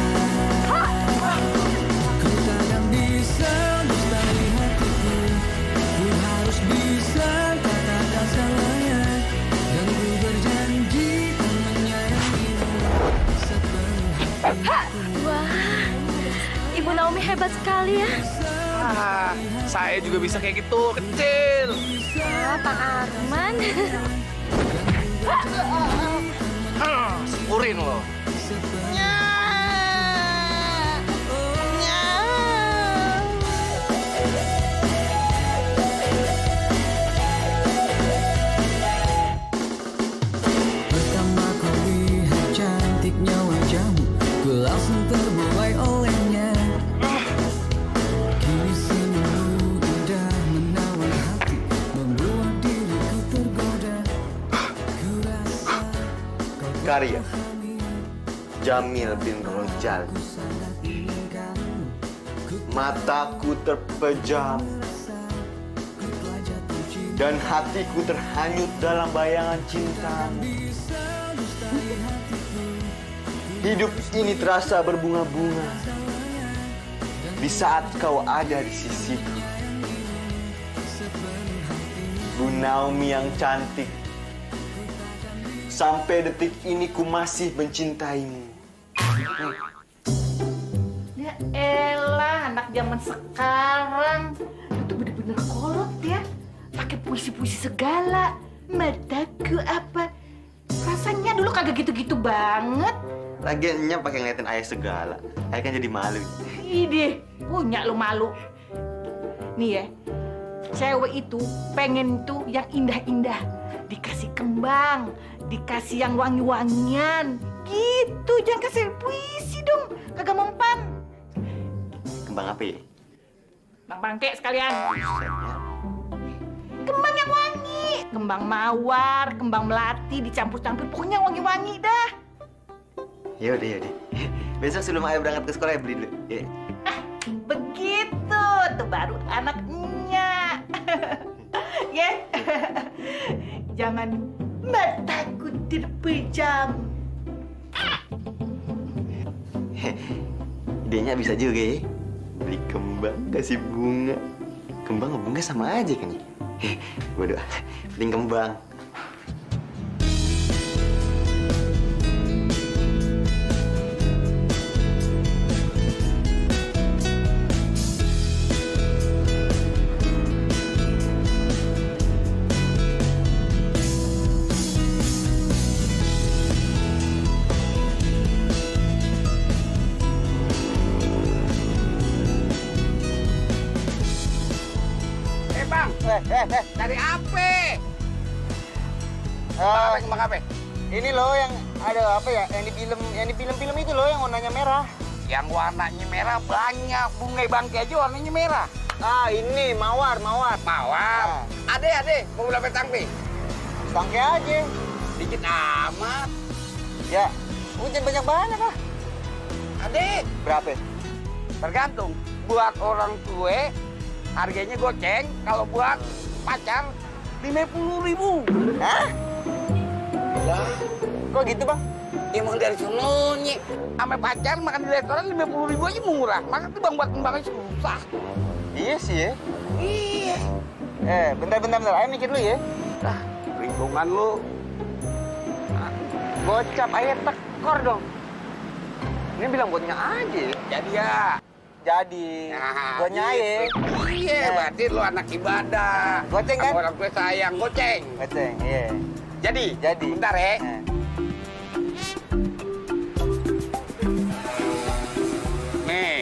Ku takkan bisa mustahil hatiku, ku harus bisa katakan salahnya. Dan ku berjanji akan menyayangimu sepenuh hatiku. Wah, Ibu Naomi hebat sekali ya. Ah, saya juga bisa kayak gitu, kecil. Wah, Pak Arman. Ah, syukurin loh. Zakaria, Jamil bin Rojal. Mataku terpejam dan hatiku terhanyut dalam bayangan cintamu. Hidup ini terasa berbunga-bunga di saat kau ada di sisiku. Bu Naomi yang cantik, sampai detik ini ku masih mencintaimu. Ya elah, anak zaman sekarang itu bener-bener kolot ya. Pakai puisi-puisi segala. Mataku apa? Rasanya dulu kagak gitu-gitu banget. Lagiannya pakai ngeliatin ayah segala. Ayah kan jadi malu. Ide, punya lu malu. Nih ya, cewek itu pengen tuh yang indah-indah. Dikasih kembang, dikasih yang wangi-wangian. Gitu, jangan kasih puisi dong. Kagak mempan. Kembang apa ya? Bang bangke sekalian. Kembang yang wangi. Kembang mawar, kembang melati, dicampur-campur. Pokoknya wangi-wangi dah. Yaudah, yaudah. Besok sebelum ayah berangkat ke sekolah, ya beli dulu. Ya. Begitu, tuh baru anaknya. Ya, jangan mataku terpejam. Idenya bisa juga ya. Beli kembang, kasih bunga. Kembang sama bunga sama aja kan ya. Bodoh, penting kembang. Eh, eh, eh, dari apa? Kembang apa? Kembang apa? Ini loh yang ada apa ya? Yang di film, yang di film-film itu loh yang warnanya merah. Yang warnanya merah banyak. Bunga bangke aja warnanya merah. Ah, ini mawar, mawar. Mawar. Ah. Ade, ade, mau berapa tangki? Tangke aja. Dikit amat. Ya, hujan banyak-banyak lah. Ade. Berapa? Tergantung. Buat orang tua, harganya goceng. Kalau buat pacar, lima puluh ribu. Hah? Lah, kok gitu bang? Emang dari sononya. Sama pacar makan di restoran lima puluh ribu aja murah. Maka tuh bang buat kembangnya susah. Iya sih ya. Iya. Eh, bentar-bentar, bentar. Ayo mikir dulu ya. Nah, lingkungan lu. Nah, gocap, ayo tekor dong. Ini bilang buatnya aja. Jadi ya. Jadi, nah, buatnya aja. Iya, eh. berarti lu anak ibadah. Goceng kan? Orang tua sayang, goceng. Goceng, iya. Jadi, Jadi. Bentar ya. Eh. Nih.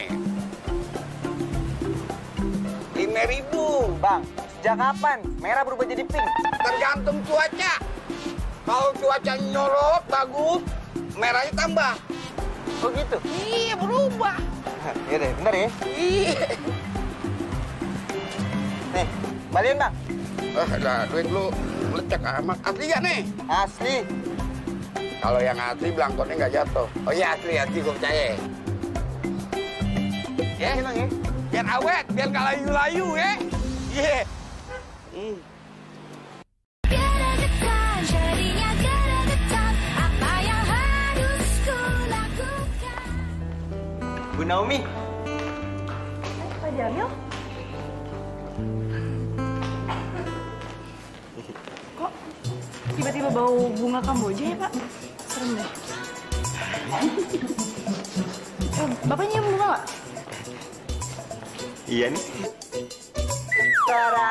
Lima ribu. Bang, sejak kapan merah berubah jadi pink? Tergantung cuaca. Kalau cuaca nyorot, bagus, merahnya tambah. Oh gitu? Iya, berubah. Iya deh, bentar ya. Iya. Nih, balikin bang. Eh, dah, duit lu lecek amat. Asli gak nih? Asli. Kalau yang asli, belangkonnya nggak jatuh. Oh iya, asli, asli, gue percaya. Ya, Bang, ya. biar awet, biar nggak layu-layu, ya. Iya. Hmm. Geregetan, jadinya geregetan. Apa yang harus ku lakukan? Bu Naomi. Pak Jamil? Kok tiba-tiba bau bunga kamboja ya, Pak? Serem deh. Eh, Bapak nyium bunga nggak? Iya nih. Tara.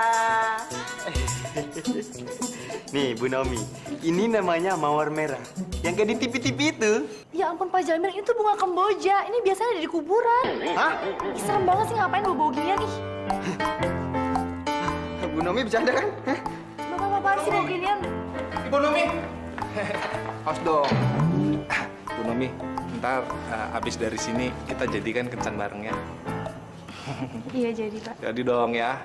Nih, Bu Naomi. Ini namanya mawar merah. Yang kayak di T V-T V itu. Ya ampun Pak Jamil, itu bunga kamboja. Ini biasanya ada di kuburan. Hah? Ih, serem banget sih, ngapain bau-bau ginian nih? Bu Naomi bercanda kan? Hah? Bapak apaan sih bau ginian? Ibu Nomi. Awas dong. Bu Nomi, ntar uh, abis dari sini kita jadikan kencan bareng ya. Iya jadi Pak. Jadi dong ya.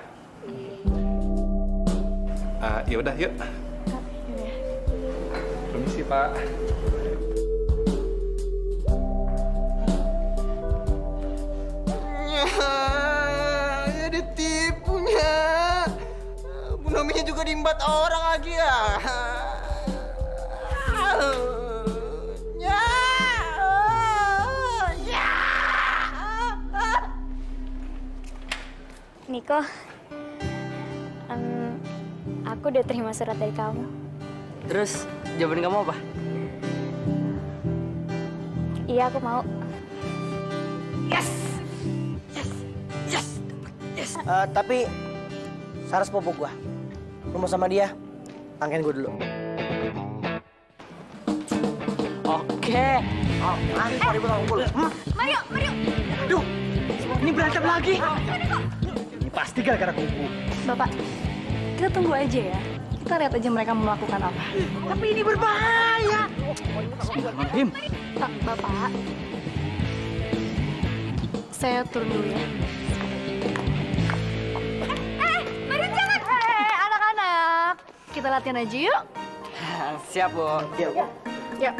Uh, ya udah yuk. Permisi Pak. Ayah ditipunya. Bu Nominya juga diembat orang lagi ya. Ya. Ya. Niko, em, aku udah terima surat dari kamu. Terus jawaban kamu apa? Iya, aku mau. Yes! Yes! Yes! Yes! Eh, tapi Saras popok gua. Lu mau sama dia? Angkain gua dulu. Oke. Oh, mari mari kita ngumpul. Hmm? Mario, Mario. Duh, ini berantem lagi. Ini pasti gara-gara kungfu. Bapak, kita tunggu aja ya. Kita lihat aja mereka melakukan apa. Tapi ini berbahaya. Him. Pak, Bapak. Saya turun dulu ya. Eh, Mario jangan. Eh, anak-anak. Kita latihan aja yuk. Siap, Bu. Yuk. Yuk.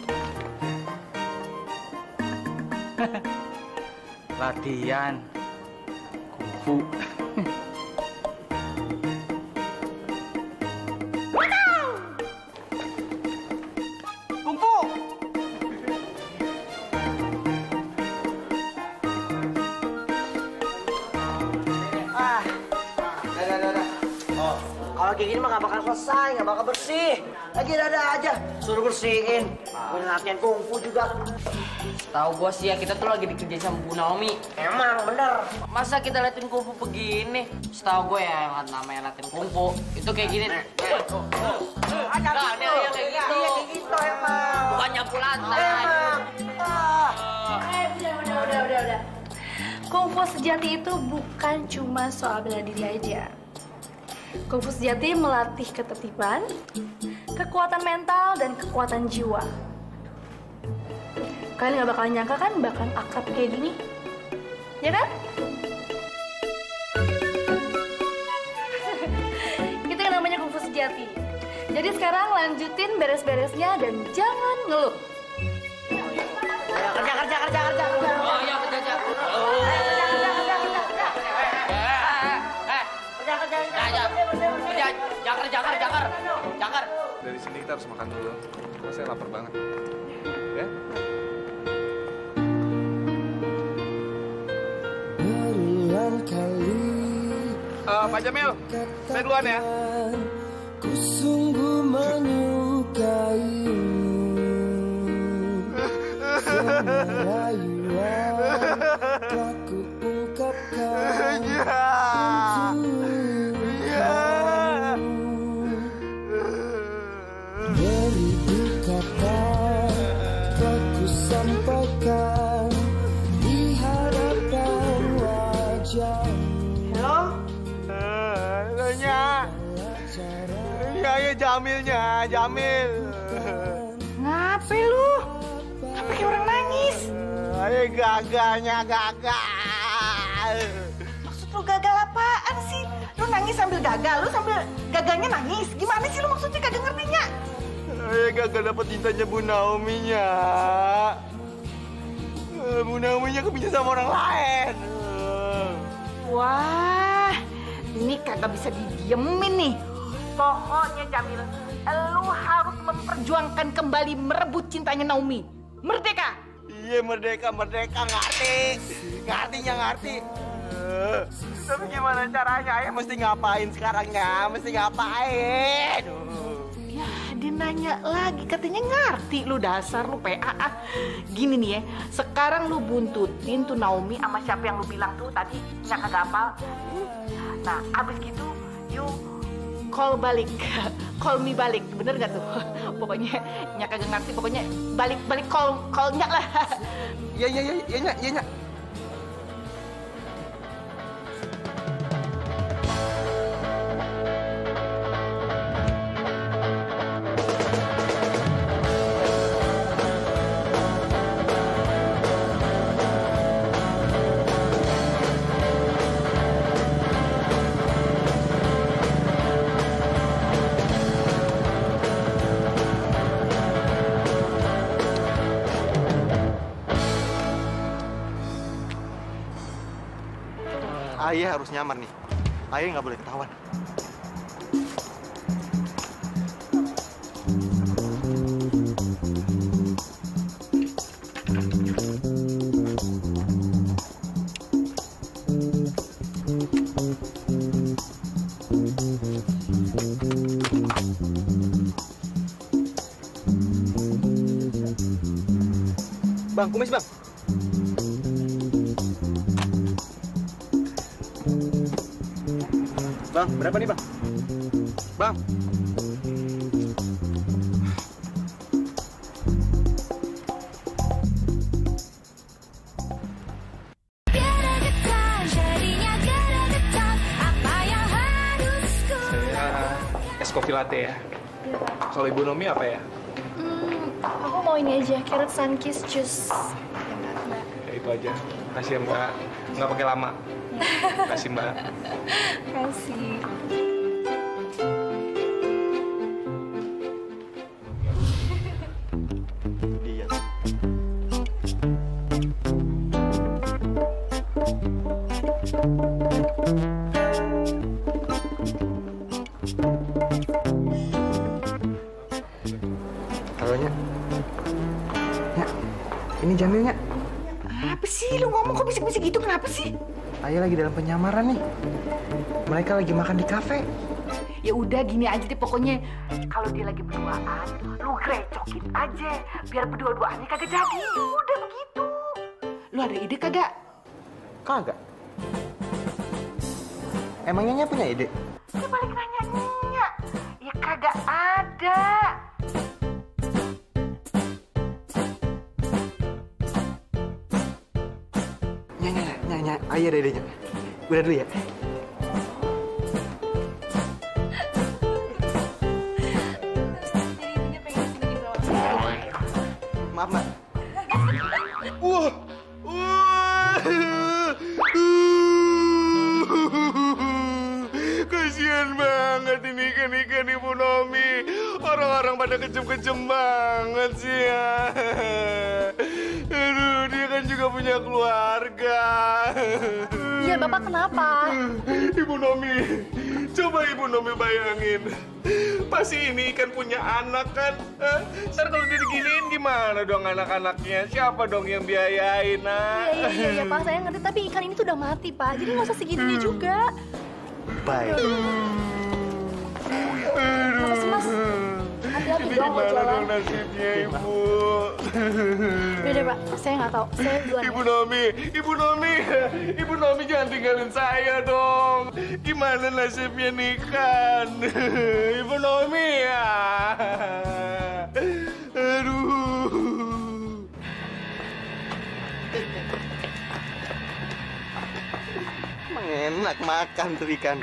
Latihan kungfu. Kungfu. Ah, dah, dah, dah, dah. Oh, kalau kayak gini mah gak bakal selesai, gak bakal bersih. Lagi ada aja, suruh bersihin. Gue latihan kungfu juga. Tahu gua sih ya, kita tuh lagi dikerjain sama Bu Naomi. Emang bener. Masa kita latihan kungfu begini? Setahu gue ya, yang namanya latihan kungfu itu kayak gini. Nah, dia yang kayak gitu. Iya kayak gitu emang. Bukan nyapu lantai. Emang. Ah. Eh, udah, udah, udah, udah, udah. Kungfu sejati itu bukan cuma soal bela diri aja. Kungfu sejati melatih ketertiban, kekuatan mental, dan kekuatan jiwa. Kalian gak bakalan nyangka kan bakalan akrab kayak gini? Ya kan? Itu yang namanya kungfu sejati. Jadi sekarang lanjutin beres-beresnya dan jangan ngeluh. Ayo, kerja, kerja, kerja, kerja, kerja. Oh iya, kerja, kerja. Oh. Kerja, kerja, kerja, kerja, kerja. Eh, Kerja, kerja, kerja. kerja, kerja, jakar, jakar, jakar, jakar. Dari sini kita harus makan dulu. Karena saya lapar banget. Ya? Berulang kali Uh, Pak Jamil, saya duluan ya. ku sungguh menyukaimu. Semua rayuan telah ku ungkapkan untukmu. Beribu kata telah ku sampaikan di hadapan wajahmu. Halo? Halo, Nya. Iya, iya, Jamilnya, Jamil. Ngapain lu? Apa kayak orang nangis? Ayo, gagalnya, gagal. Maksud lu gagal apaan sih? Lu nangis sambil gagal, lu sambil gagalnya nangis. Gimana sih lu maksudnya kagak ngertinya? Ayo, gagal dapet cintanya Bu Naomi-nya. Eh, Bu Naomi-nya kepincut sama orang lain. Wah, ini kagak bisa didiemin nih. Pokoknya Jamil, lu harus memperjuangkan kembali merebut cintanya Naomi. Merdeka! Iya, merdeka, merdeka, ngerti. Ngertinya, ngerti. Eh, tapi gimana caranya? Ayah mesti ngapain sekarangnya? Mesti ngapain? Ya, dia nanya lagi, katanya ngerti lu dasar lu P A. Ah. Gini nih ya, sekarang lu buntutin tuh Naomi sama siapa yang lu bilang tuh tadi, yang kagak hafal. Nah, abis gitu, you call balik, call me balik, bener gak tuh? Pokoknya nyak kagak ngerti, pokoknya balik balik call call nyak lah. Iya, iya, iya, iya, Nyak, iya, Nyak. Ayah harus nyamar nih. Ayah nggak boleh ketahuan. Bang, kumis bang. Bang, berapa nih bang? Bang. Saya es kopi latte ya. Kalau Ibu Nomi apa ya? Hmm, aku mau ini aja, carrot sun kiss juice. Ya itu aja. Kasih ya Mbak. Nggak pakai lama. Kasih Mbak. Kasih. Iya. Halo, Nya. Nya, ini Jamilnya. Apa sih? Lu ngomong kok bisik-bisik gitu? Kenapa sih? Ayah lagi dalam penyamaran nih. Mereka lagi makan di kafe. Ya udah gini aja deh pokoknya. Kalau dia lagi berduaan, lu grecokin aja. Biar berdua-duanya kagak jadi. Udah begitu. Lu ada ide kagak? Kagak. Emangnya Nya punya ide? Ya balik nanya-nanya. Ya kagak ada. Nya, nya, nya, nya. Ayah ada idenya. Udah dulu ya. Maaf, Mbak. Wah, wah, kasihan banget ini ikan-ikan Ibu Nomi. Orang-orang pada kejem-kejem banget sih ya. Aduh, dia kan juga punya keluarga. Iya, Bapak kenapa? Ibu Nomi, coba Ibu Nomi bayangin. Pasti ini ikan punya anak kan? Eh, ntar kalau dia diginiin gimana dong anak-anaknya? Siapa dong yang biayain, nah? Iya, iya, iya, Pak. Saya ngerti, tapi ikan ini tuh udah mati, Pak. Jadi nggak usah segitunya juga. Baik. Apa sih, Mas? Hati-hati Ini dong kalau gimana jalan. dong nasibnya, Ibu? Beda, Pak. Saya nggak tahu. Saya duluan. Ibu Nomi, Ibu Nomi, Ibu Nomi jangan tinggalin saya dong. Gimana nasibnya nih kan? Ibu Nomi ya. Aduh. Emang enak makan tuh ikan.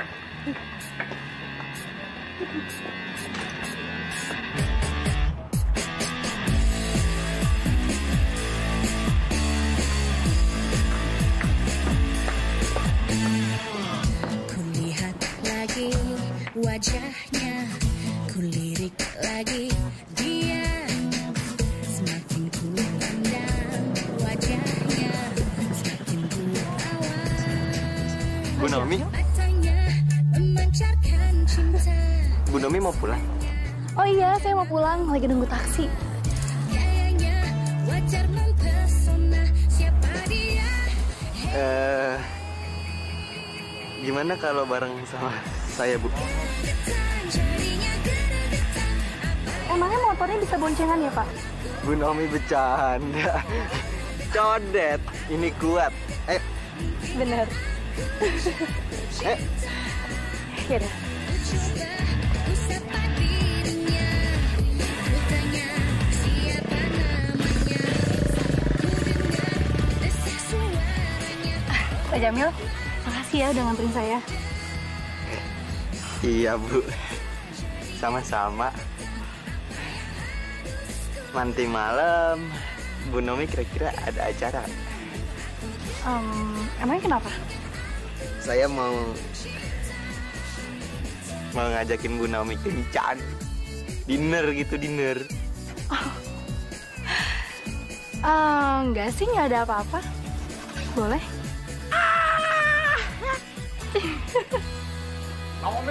Kulihat lagi wajahnya, kulirik lagi dia. Semakin ku pandang wajahnya, semakin ku awal. Bu Nomi, Matanya memancarkan cinta. Bu Nomi mau pulang? Oh iya, saya mau pulang. Lagi nunggu taksi. Gayanya wajar mempesona, siapa dia? Eh, gimana kalau bareng sama saya, Bu? Emangnya motornya bisa boncengan ya, Pak? Bu Nomi bercanda. Codet, ini kuat. Eh, Bener. eh. Ya udah. Pak Jamil, makasih ya udah nganterin saya. Iya, Bu. Sama-sama. Nanti malam, Bu Nomi kira-kira ada acara? Um, emangnya kenapa? Saya mau mau ngajakin Bu Nomi kencan. Dinner gitu, dinner. Ah, enggak sih, nggak ada apa-apa. Boleh?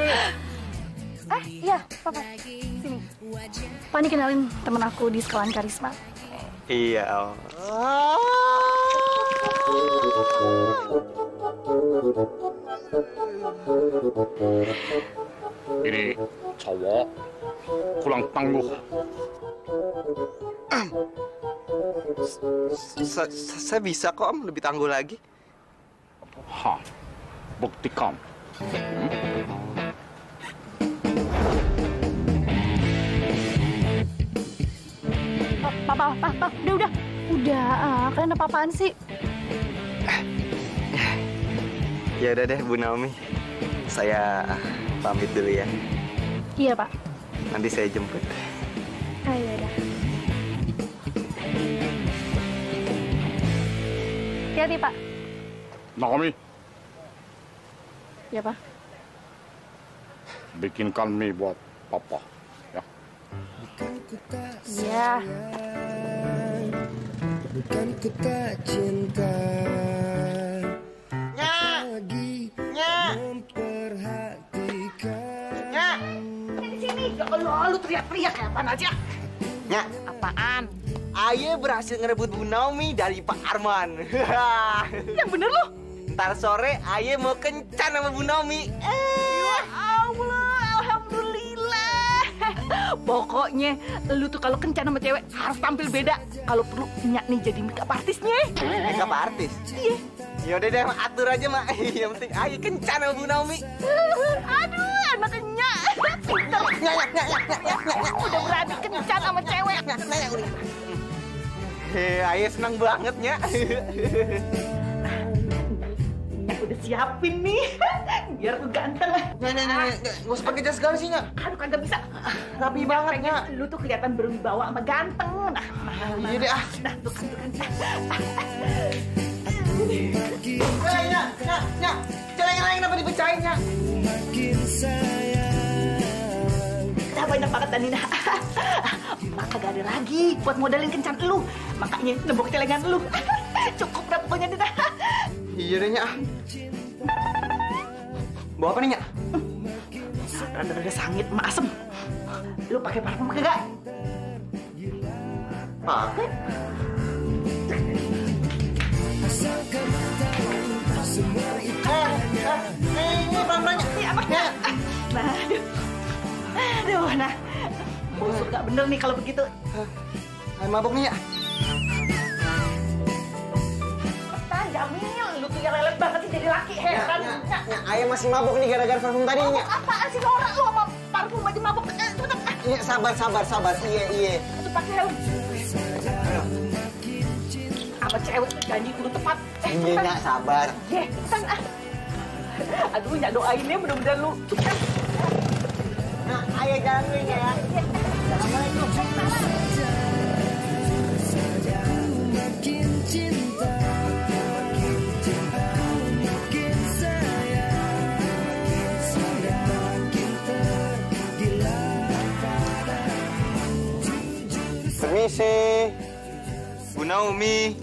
Eh, iya, Papa. Sini. Pak, ini kenalin temen aku di sekolahan Karisma. Iya, Om. Ini cowok kurang tangguh. Sa- sa- Saya bisa kok, Om. Lebih tangguh lagi. Hah, buktikan. Papa, Papa, udah, udah. Udah, ah, kalian apa-apaan sih? Ya udah deh, Bu Naomi. Saya pamit dulu ya. Iya, Pak. Nanti saya jemput. Ah, iya, udah. Hati-hati, Pak. Naomi, Iya, Pak. bikinkan mie buat papa. Ya. Iya. Bukan ku tak cinta lagi memperhatikan. Nya, di sini. Ya Allah, lu teriak-teriak kayak apaan aja. Nya, Apaan? Aye berhasil ngerebut Bu Naomi dari Pak Arman. Yang bener lu? Ntar sore Aye mau kencan sama Bu Naomi. Ya Allah, alhamdulillah. Pokoknya lu tuh kalau kencan sama cewek harus tampil beda. Kalau perlu Nyak nih jadi makeup artisnya. Makeup artis? Iya. Yaudah deh, atur aja, Mak. Yang penting Aye kencan sama Bu Naomi. Aduh, anaknya Nyak. Pinter. Udah berani kencan sama cewek. Hei, Aye senang banget, Nya. Nyak udah siapin nih. Biar aku ganteng. Nya, Nya, Nya, gak usah pakai jas segala sih, Nya. Aduh, kagak bisa. Rapi banget, Nya. Lu tuh kelihatan berwibawa sama ganteng. Nah, nah, Iya deh, ah. Nah, tuh kan, tuh kan. Hei, Nya, Nya, Nya. Celeng-celeng kenapa dipecahin, Nya? Makin sayang. Nah, banyak banget dan Nina. Mak kagak ada lagi buat modalin kencan lu. Makanya nembok celengan lu. Cukup dah pokoknya Nina. Iya deh, Nya. Bawa apa nih, Nya? Rada-rada sangit sama asem. Lu pakai parfum kagak? Pakai. Asalkan tahu semua itu Eh, eh, eh, ini pelan-pelan, Nya. Ini apa? Nah, aduh. Aduh, nah. Busuk gak bener nih kalau begitu. Ayo mabok nih, Nya. Cepetan, Jamil. Lu tuh yang lelet banget sih jadi laki. Heran. Nya, Nya, Nya, Ayo masih mabok nih gara-gara parfum tadi, Nya. Apaan sih Laura? Lu sama parfum aja mabuk. Eh, cepetan. Nya, sabar, sabar, sabar. Iya, iya. Aduh, pakai helm. Apa cewek janji kudu tepat. Eh, Iya, cepetan. Nya, sabar. Ye, cepetan ah. Aduh, Nyak doainnya mudah-mudahan lu sukses. Nah, ayo jalan dulu, Nya, ya. Assalamualaikum. makin cinta, makin cinta, makin sayang, saya makin tergila padamu. Permisi, Bu Naomi.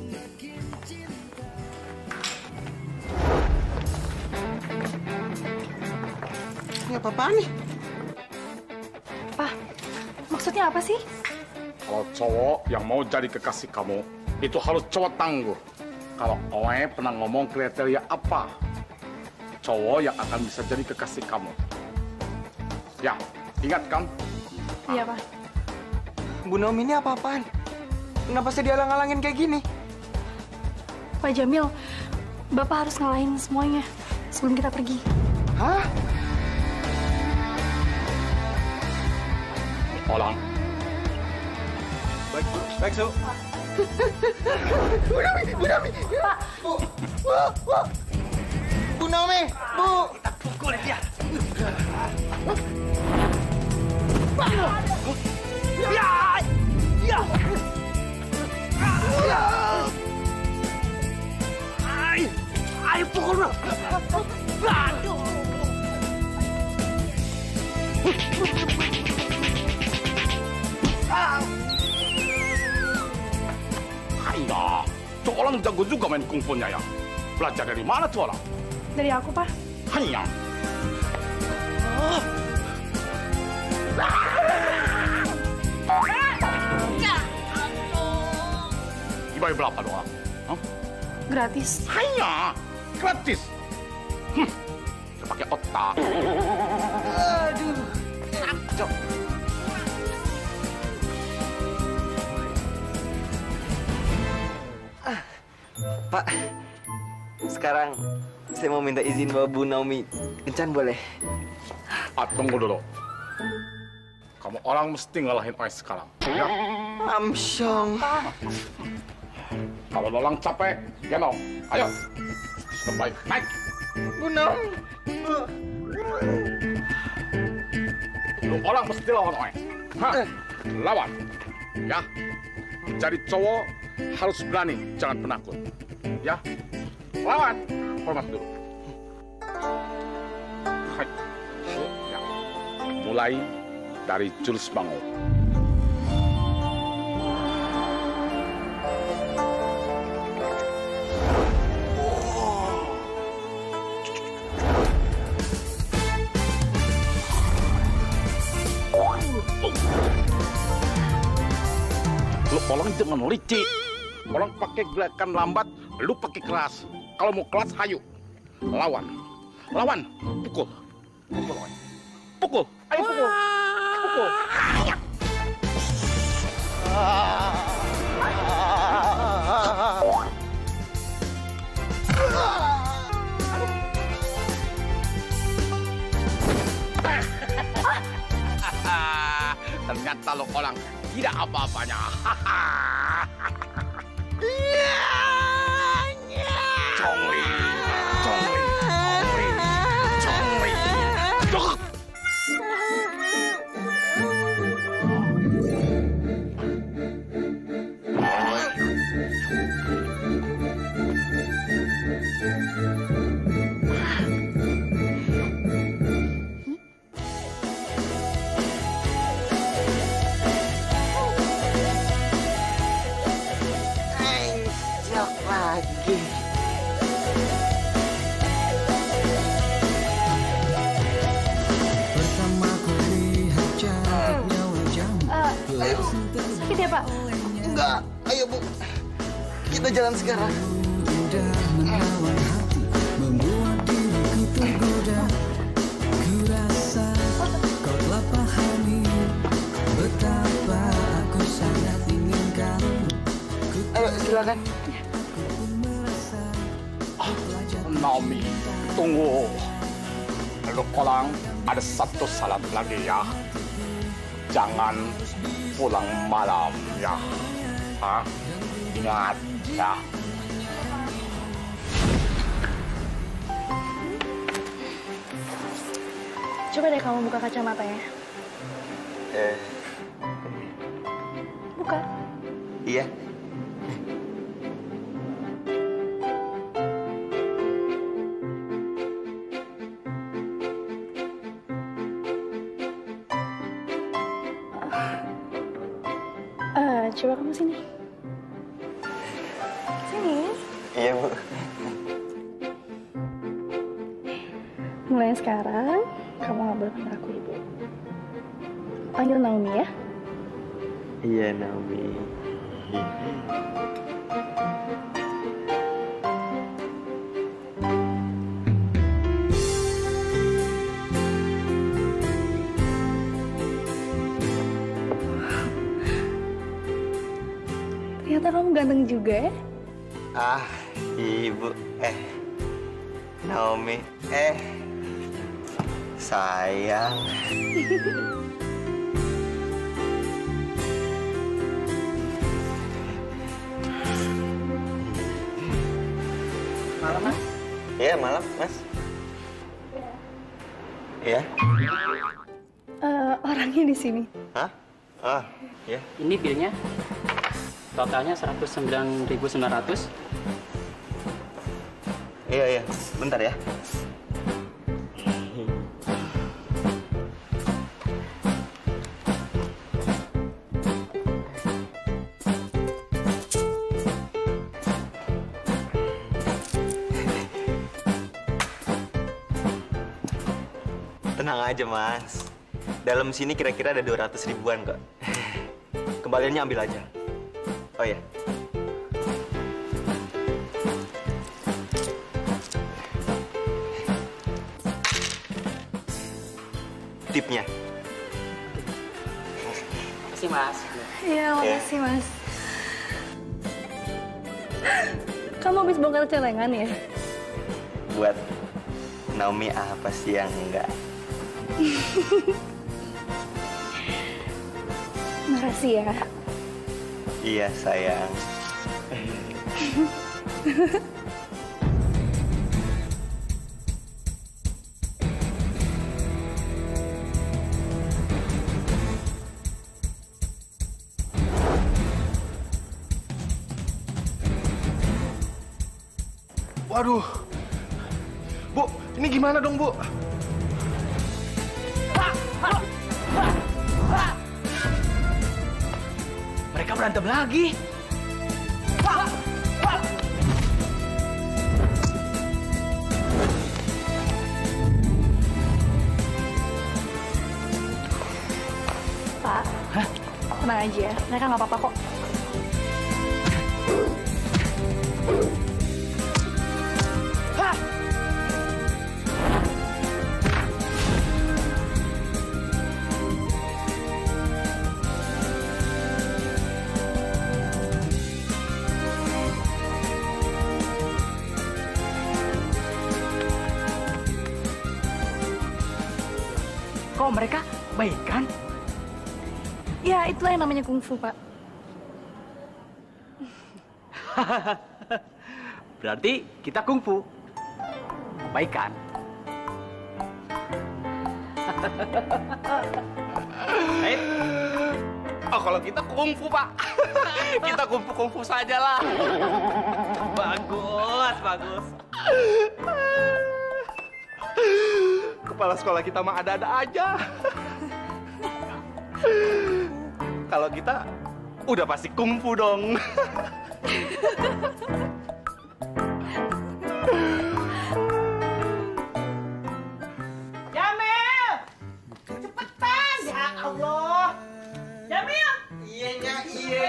Ini apa-apaan nih? Pak, maksudnya apa sih? Kalau cowok yang mau jadi kekasih kamu, itu harus cowok tangguh. Kalau Oe pernah ngomong kriteria apa? Cowok yang akan bisa jadi kekasih kamu. Ya, ingat kan? Iya, Pak. Bu Naomi ini apa-apaan? Kenapa saya dihalang-halangin kayak gini? Pak Jamil, Bapak harus ngalahin semuanya sebelum kita pergi. Hah? Orang. Baik, Bu. Baik, Su. Bu Naomi, Bu Naomi. Pak. Bu, Bu, Bu. Bu Naomi, Bu. Kita pukul dia. Ya! Ya! Ya! Ayo, ayo pukul bro. Aduh. Hanya, tuh orang jago juga main kungfunya ya. Belajar dari mana tuh orang? Dari aku, Pak. Hanya. Dibayar berapa doang? Hah? Gratis. Hanya gratis. Hm. Pakai otak. Aduh. Cok. Ah, Pak, sekarang saya mau minta izin bawa Bu Naomi kencan boleh? Ah, tunggu dulu. Kamu orang mesti ngalahin Oe sekarang. Ya? Amsyong. Kalau orang capek, ya no. Ayo. Sudah baik. Naik. Bu Naomi. Lu orang mesti lawan Oe. Hah? Lawan. Ya. Jadi cowok harus berani, jangan penakut. Ya. Lawan. Hormat dulu. Hai. Ya. Mulai dari jurus bangun. Lu orang jangan licik. Orang pakai gerakan lambat, lu pakai keras. Kalau mau keras, hayu. Lawan. Lawan. Pukul. Pukul. Woy. Pukul. Ayo pukul. Pukul. Ayo. Ternyata lo orang tidak apa-apanya. Congli, congli, congli, congli. Duh. Anjok lagi. Pertama ku lihat cantiknya wajahmu. Ayo, sakit ya Pak? Enggak, ayo Bu. Kita jalan sekarang. Indah menawan hati, membuat diriku tergoda. Ku rasa kau telah pahami betapa aku sangat inginkanmu. Ayo silakan. Naomi, tunggu. Lu orang ada satu syarat lagi ya. Jangan pulang malam ya. Hah? Ingat ya. Coba deh kamu buka kacamatanya. Eh, Buka. iya. Eh, coba kamu sini. Sini. Iya Bu. Mulai sekarang, kamu nggak boleh panggil aku ibu. Panggil Naomi ya. Iya Naomi. Ternyata kamu ganteng juga ya. Ah, Ibu. Eh, Naomi. Eh, sayang. Malam, Mas. Iya, malam, Mas. Iya. Eh, orangnya di sini. Hah? Ah, ya. Ini bilnya. Totalnya seratus sembilan ribu sembilan ratus. Iya, iya. Bentar ya. Tenang aja, Mas. Dalam sini kira-kira ada dua ratus ribuan kok. Kembaliannya ambil aja. Oh ya. Tipnya. Makasih, Mas. Iya, makasih Mas. Kamu habis bongkar celengan ya? Buat Naomi apa sih yang enggak? Makasih ya. Iya, sayang. Waduh. Bu, ini gimana dong, Bu? Mereka berantem lagi. Pak, tenang aja ya. Mereka nggak apa-apa kok. Kok mereka baik kan? Ya, itulah yang namanya kungfu, Pak. Berarti kita kungfu. Baik kan? Baik. Oh, kalau kita kungfu, Pak. Kita kungfu-kungfu saja lah. Bagus, bagus. Kepala sekolah kita mah ada-ada aja. Kalau kita udah pasti kungfu dong. Jamil! Cepetan! Ya Allah! Jamil! Iya, Nya, iya.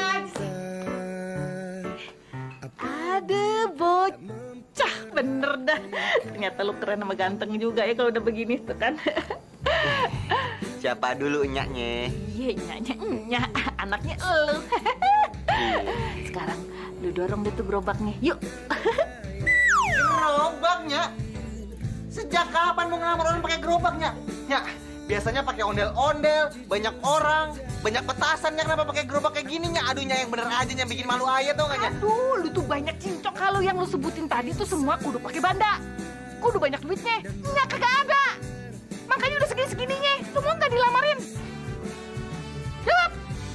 Ada bocah, bener dah. Ternyata lu keren sama ganteng juga ya kalau udah begini tuh kan. Siapa dulu nyaknya? Iya, nyak, nyak, anaknya elu. Sekarang lu dorong deh tuh gerobaknya, yuk. Gerobaknya? Sejak kapan mau ngelamar orang pakai gerobaknya? Nyak, biasanya pakai ondel-ondel, banyak orang, banyak petasannya, kenapa pakai gerobak kayak gini, Nyak? Aduh, Nyak, yang bener aja, Nyak, bikin malu ayah tau gak, Nyak? Aduh, lu tuh banyak cincok. Kalau yang lu sebutin tadi tuh semua kudu pakai banda. Kudu banyak duitnya. Nyak kagak ada. Makanya udah segini-segininya. Lu mau nggak dilamarin? Jawab.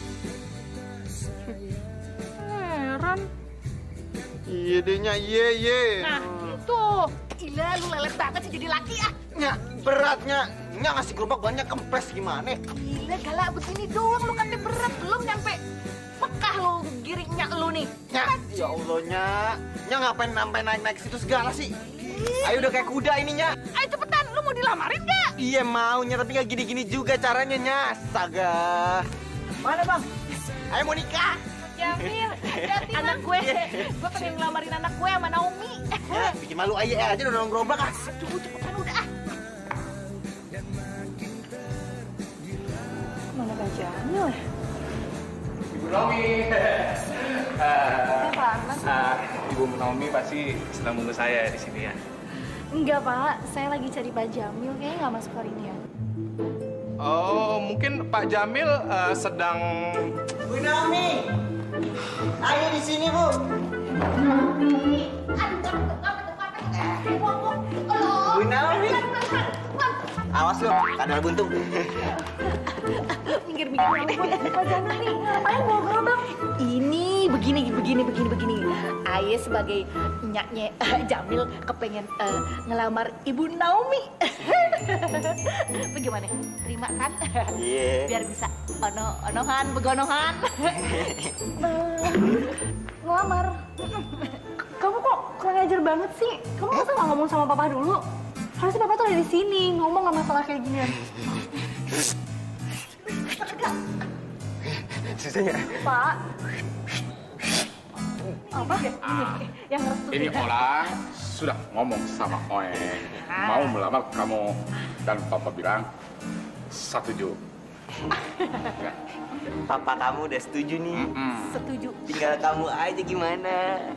Heran. Iya deh, Nyak, iya, iya. Nah, itu. Gila, lu lelet banget sih jadi laki ah. Nyak, berat, Nyak. Nyak ngasih gerobak banyak kempes gimana? Gila, galak begini doang. Lu kan udah berat. Belum nyampe Mekah lu giringnya lu nih. Nyak, ya Allah, Nyak. Nyak ngapain sampai naik-naik situ segala sih? Ayo udah kayak kuda ini, Nyak. Ayo cepetan, lu mau dilamarin gak? Iya maunya, tapi nggak gini-gini juga caranya, Nyak. Astaga. Mana bang? Ayo mau nikah. Jamil, anak gue, gue pengen ngelamarin anak gue sama Naomi. Ya, bikin malu ayah aja dorong gerobak ah. Aduh, cepetan udah ah. Mana Kak Jamil ya? Ibu Naomi. Apa, Mas? Uh, Ibu Naomi pasti sedang menunggu saya di sini ya. Enggak, Pak. Saya lagi cari Pak Jamil. Kayaknya nggak masuk hari ini ya. Oh, mungkin Pak Jamil uh, sedang... Bu Naomi. Ayo di sini, Bu. Bu Naomi. Awas lu, kadal buntung. Minggir-minggir. Pak Jamil nih, ngapain bawa gerobak? Ini begini, begini, begini, begini. Aye sebagai nyaknya uh, Jamil kepengen uh, ngelamar Ibu Naomi. Bagaimana? Terima kan? Iya. Biar bisa ono onohan, begonohan. Ngelamar. Kamu kok kurang ajar banget sih? Kamu masa nggak ngomong sama papa dulu? Harusnya Papa tuh ada di sini, ngomong nggak masalah kayak ginian. Sisanya. Pak. Apa? Ah. Yang ngerestu. Ini orang sudah ngomong sama Oe, mau melamar kamu, dan Papa bilang setuju. Ya. Papa kamu udah setuju nih. Setuju. Tinggal kamu aja gimana.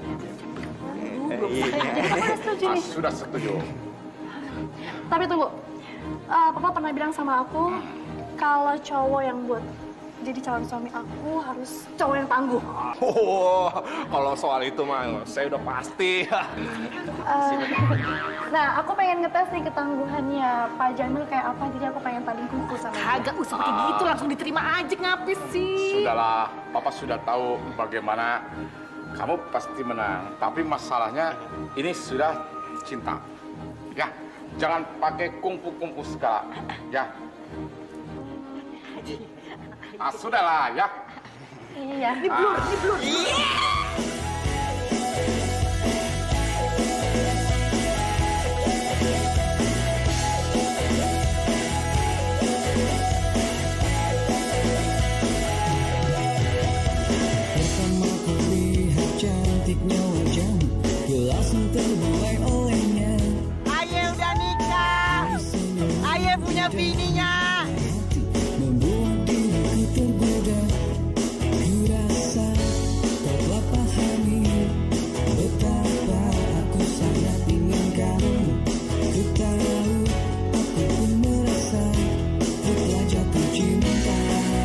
Iya. Papa setuju nih. Sudah setuju. Tapi tunggu, uh, Papa pernah bilang sama aku kalau cowok yang buat jadi calon suami aku harus cowok yang tangguh. Oh, kalau soal itu mah saya udah pasti. Uh, nah, aku pengen ngetes nih ketangguhannya Pak Jamil kayak apa, jadi aku pengen tanding kungfu sama dia. Kagak usah pakai gitu, langsung diterima aja, ngapis sih? Sudahlah, Papa sudah tahu bagaimana kamu pasti menang. Tapi masalahnya ini sudah cinta. Ya, jangan pakai kungfu-kungfu segala. Ya. Ah, sudahlah ya. Iya, ini blur, ini blur. Pertama ku lihat cantiknya wajahmu, ku langsung terbuai olehnya. Ayah udah nikah. Ayah punya bininya. Membuat diriku tergoda. Ku rasa kau telah pahami betapa aku sangat ingin kamu. Ku tahu aku pun merasa ku telah jatuh cinta.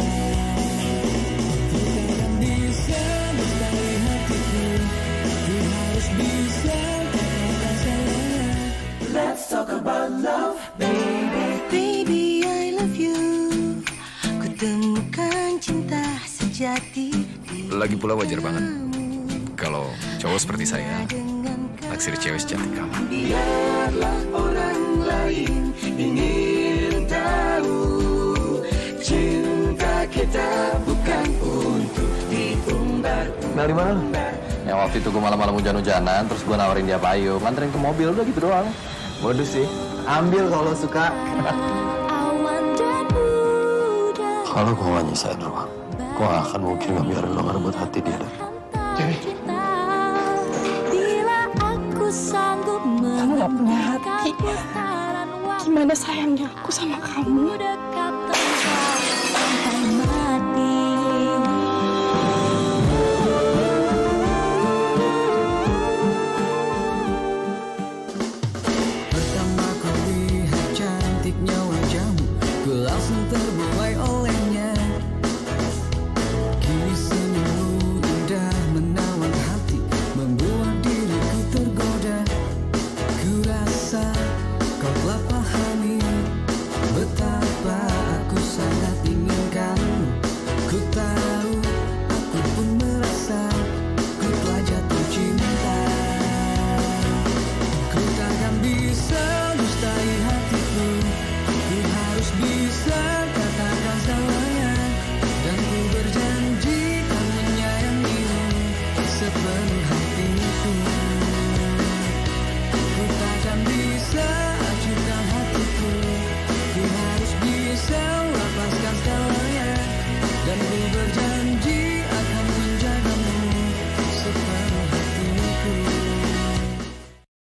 Ku takkan bisa menggali hatiku. Ku harus bisa katakan sayang. Let's talk about love, baby. Baby, I love you. Ku temukan cinta sejati. Lagi pula wajar banget kalau cowok seperti saya naksir cewek secantik kamu. Biarlah orang lain ingin tahu cinta kita bukan untuk diumbar. Dari mana lu? Yang waktu itu gue malam-malam hujan-hujanan, terus gue nawarin dia payung, nganterin ke mobil, udah gitu doang. Modus sih. Ambil kalau suka. Kalau gue gak nyisain lo, gue gak akan mungkin gak biarin lo ngerebut hati dia. Bila aku sanggup Kamu gak punya hati. Gimana sayangnya aku sama kamu? Pertama ku lihat cantiknya wajahmu, ku langsung terbuai olehnya. Kini senyummu indah menawan hati, membuat diriku tergoda. Ku rasa kau telah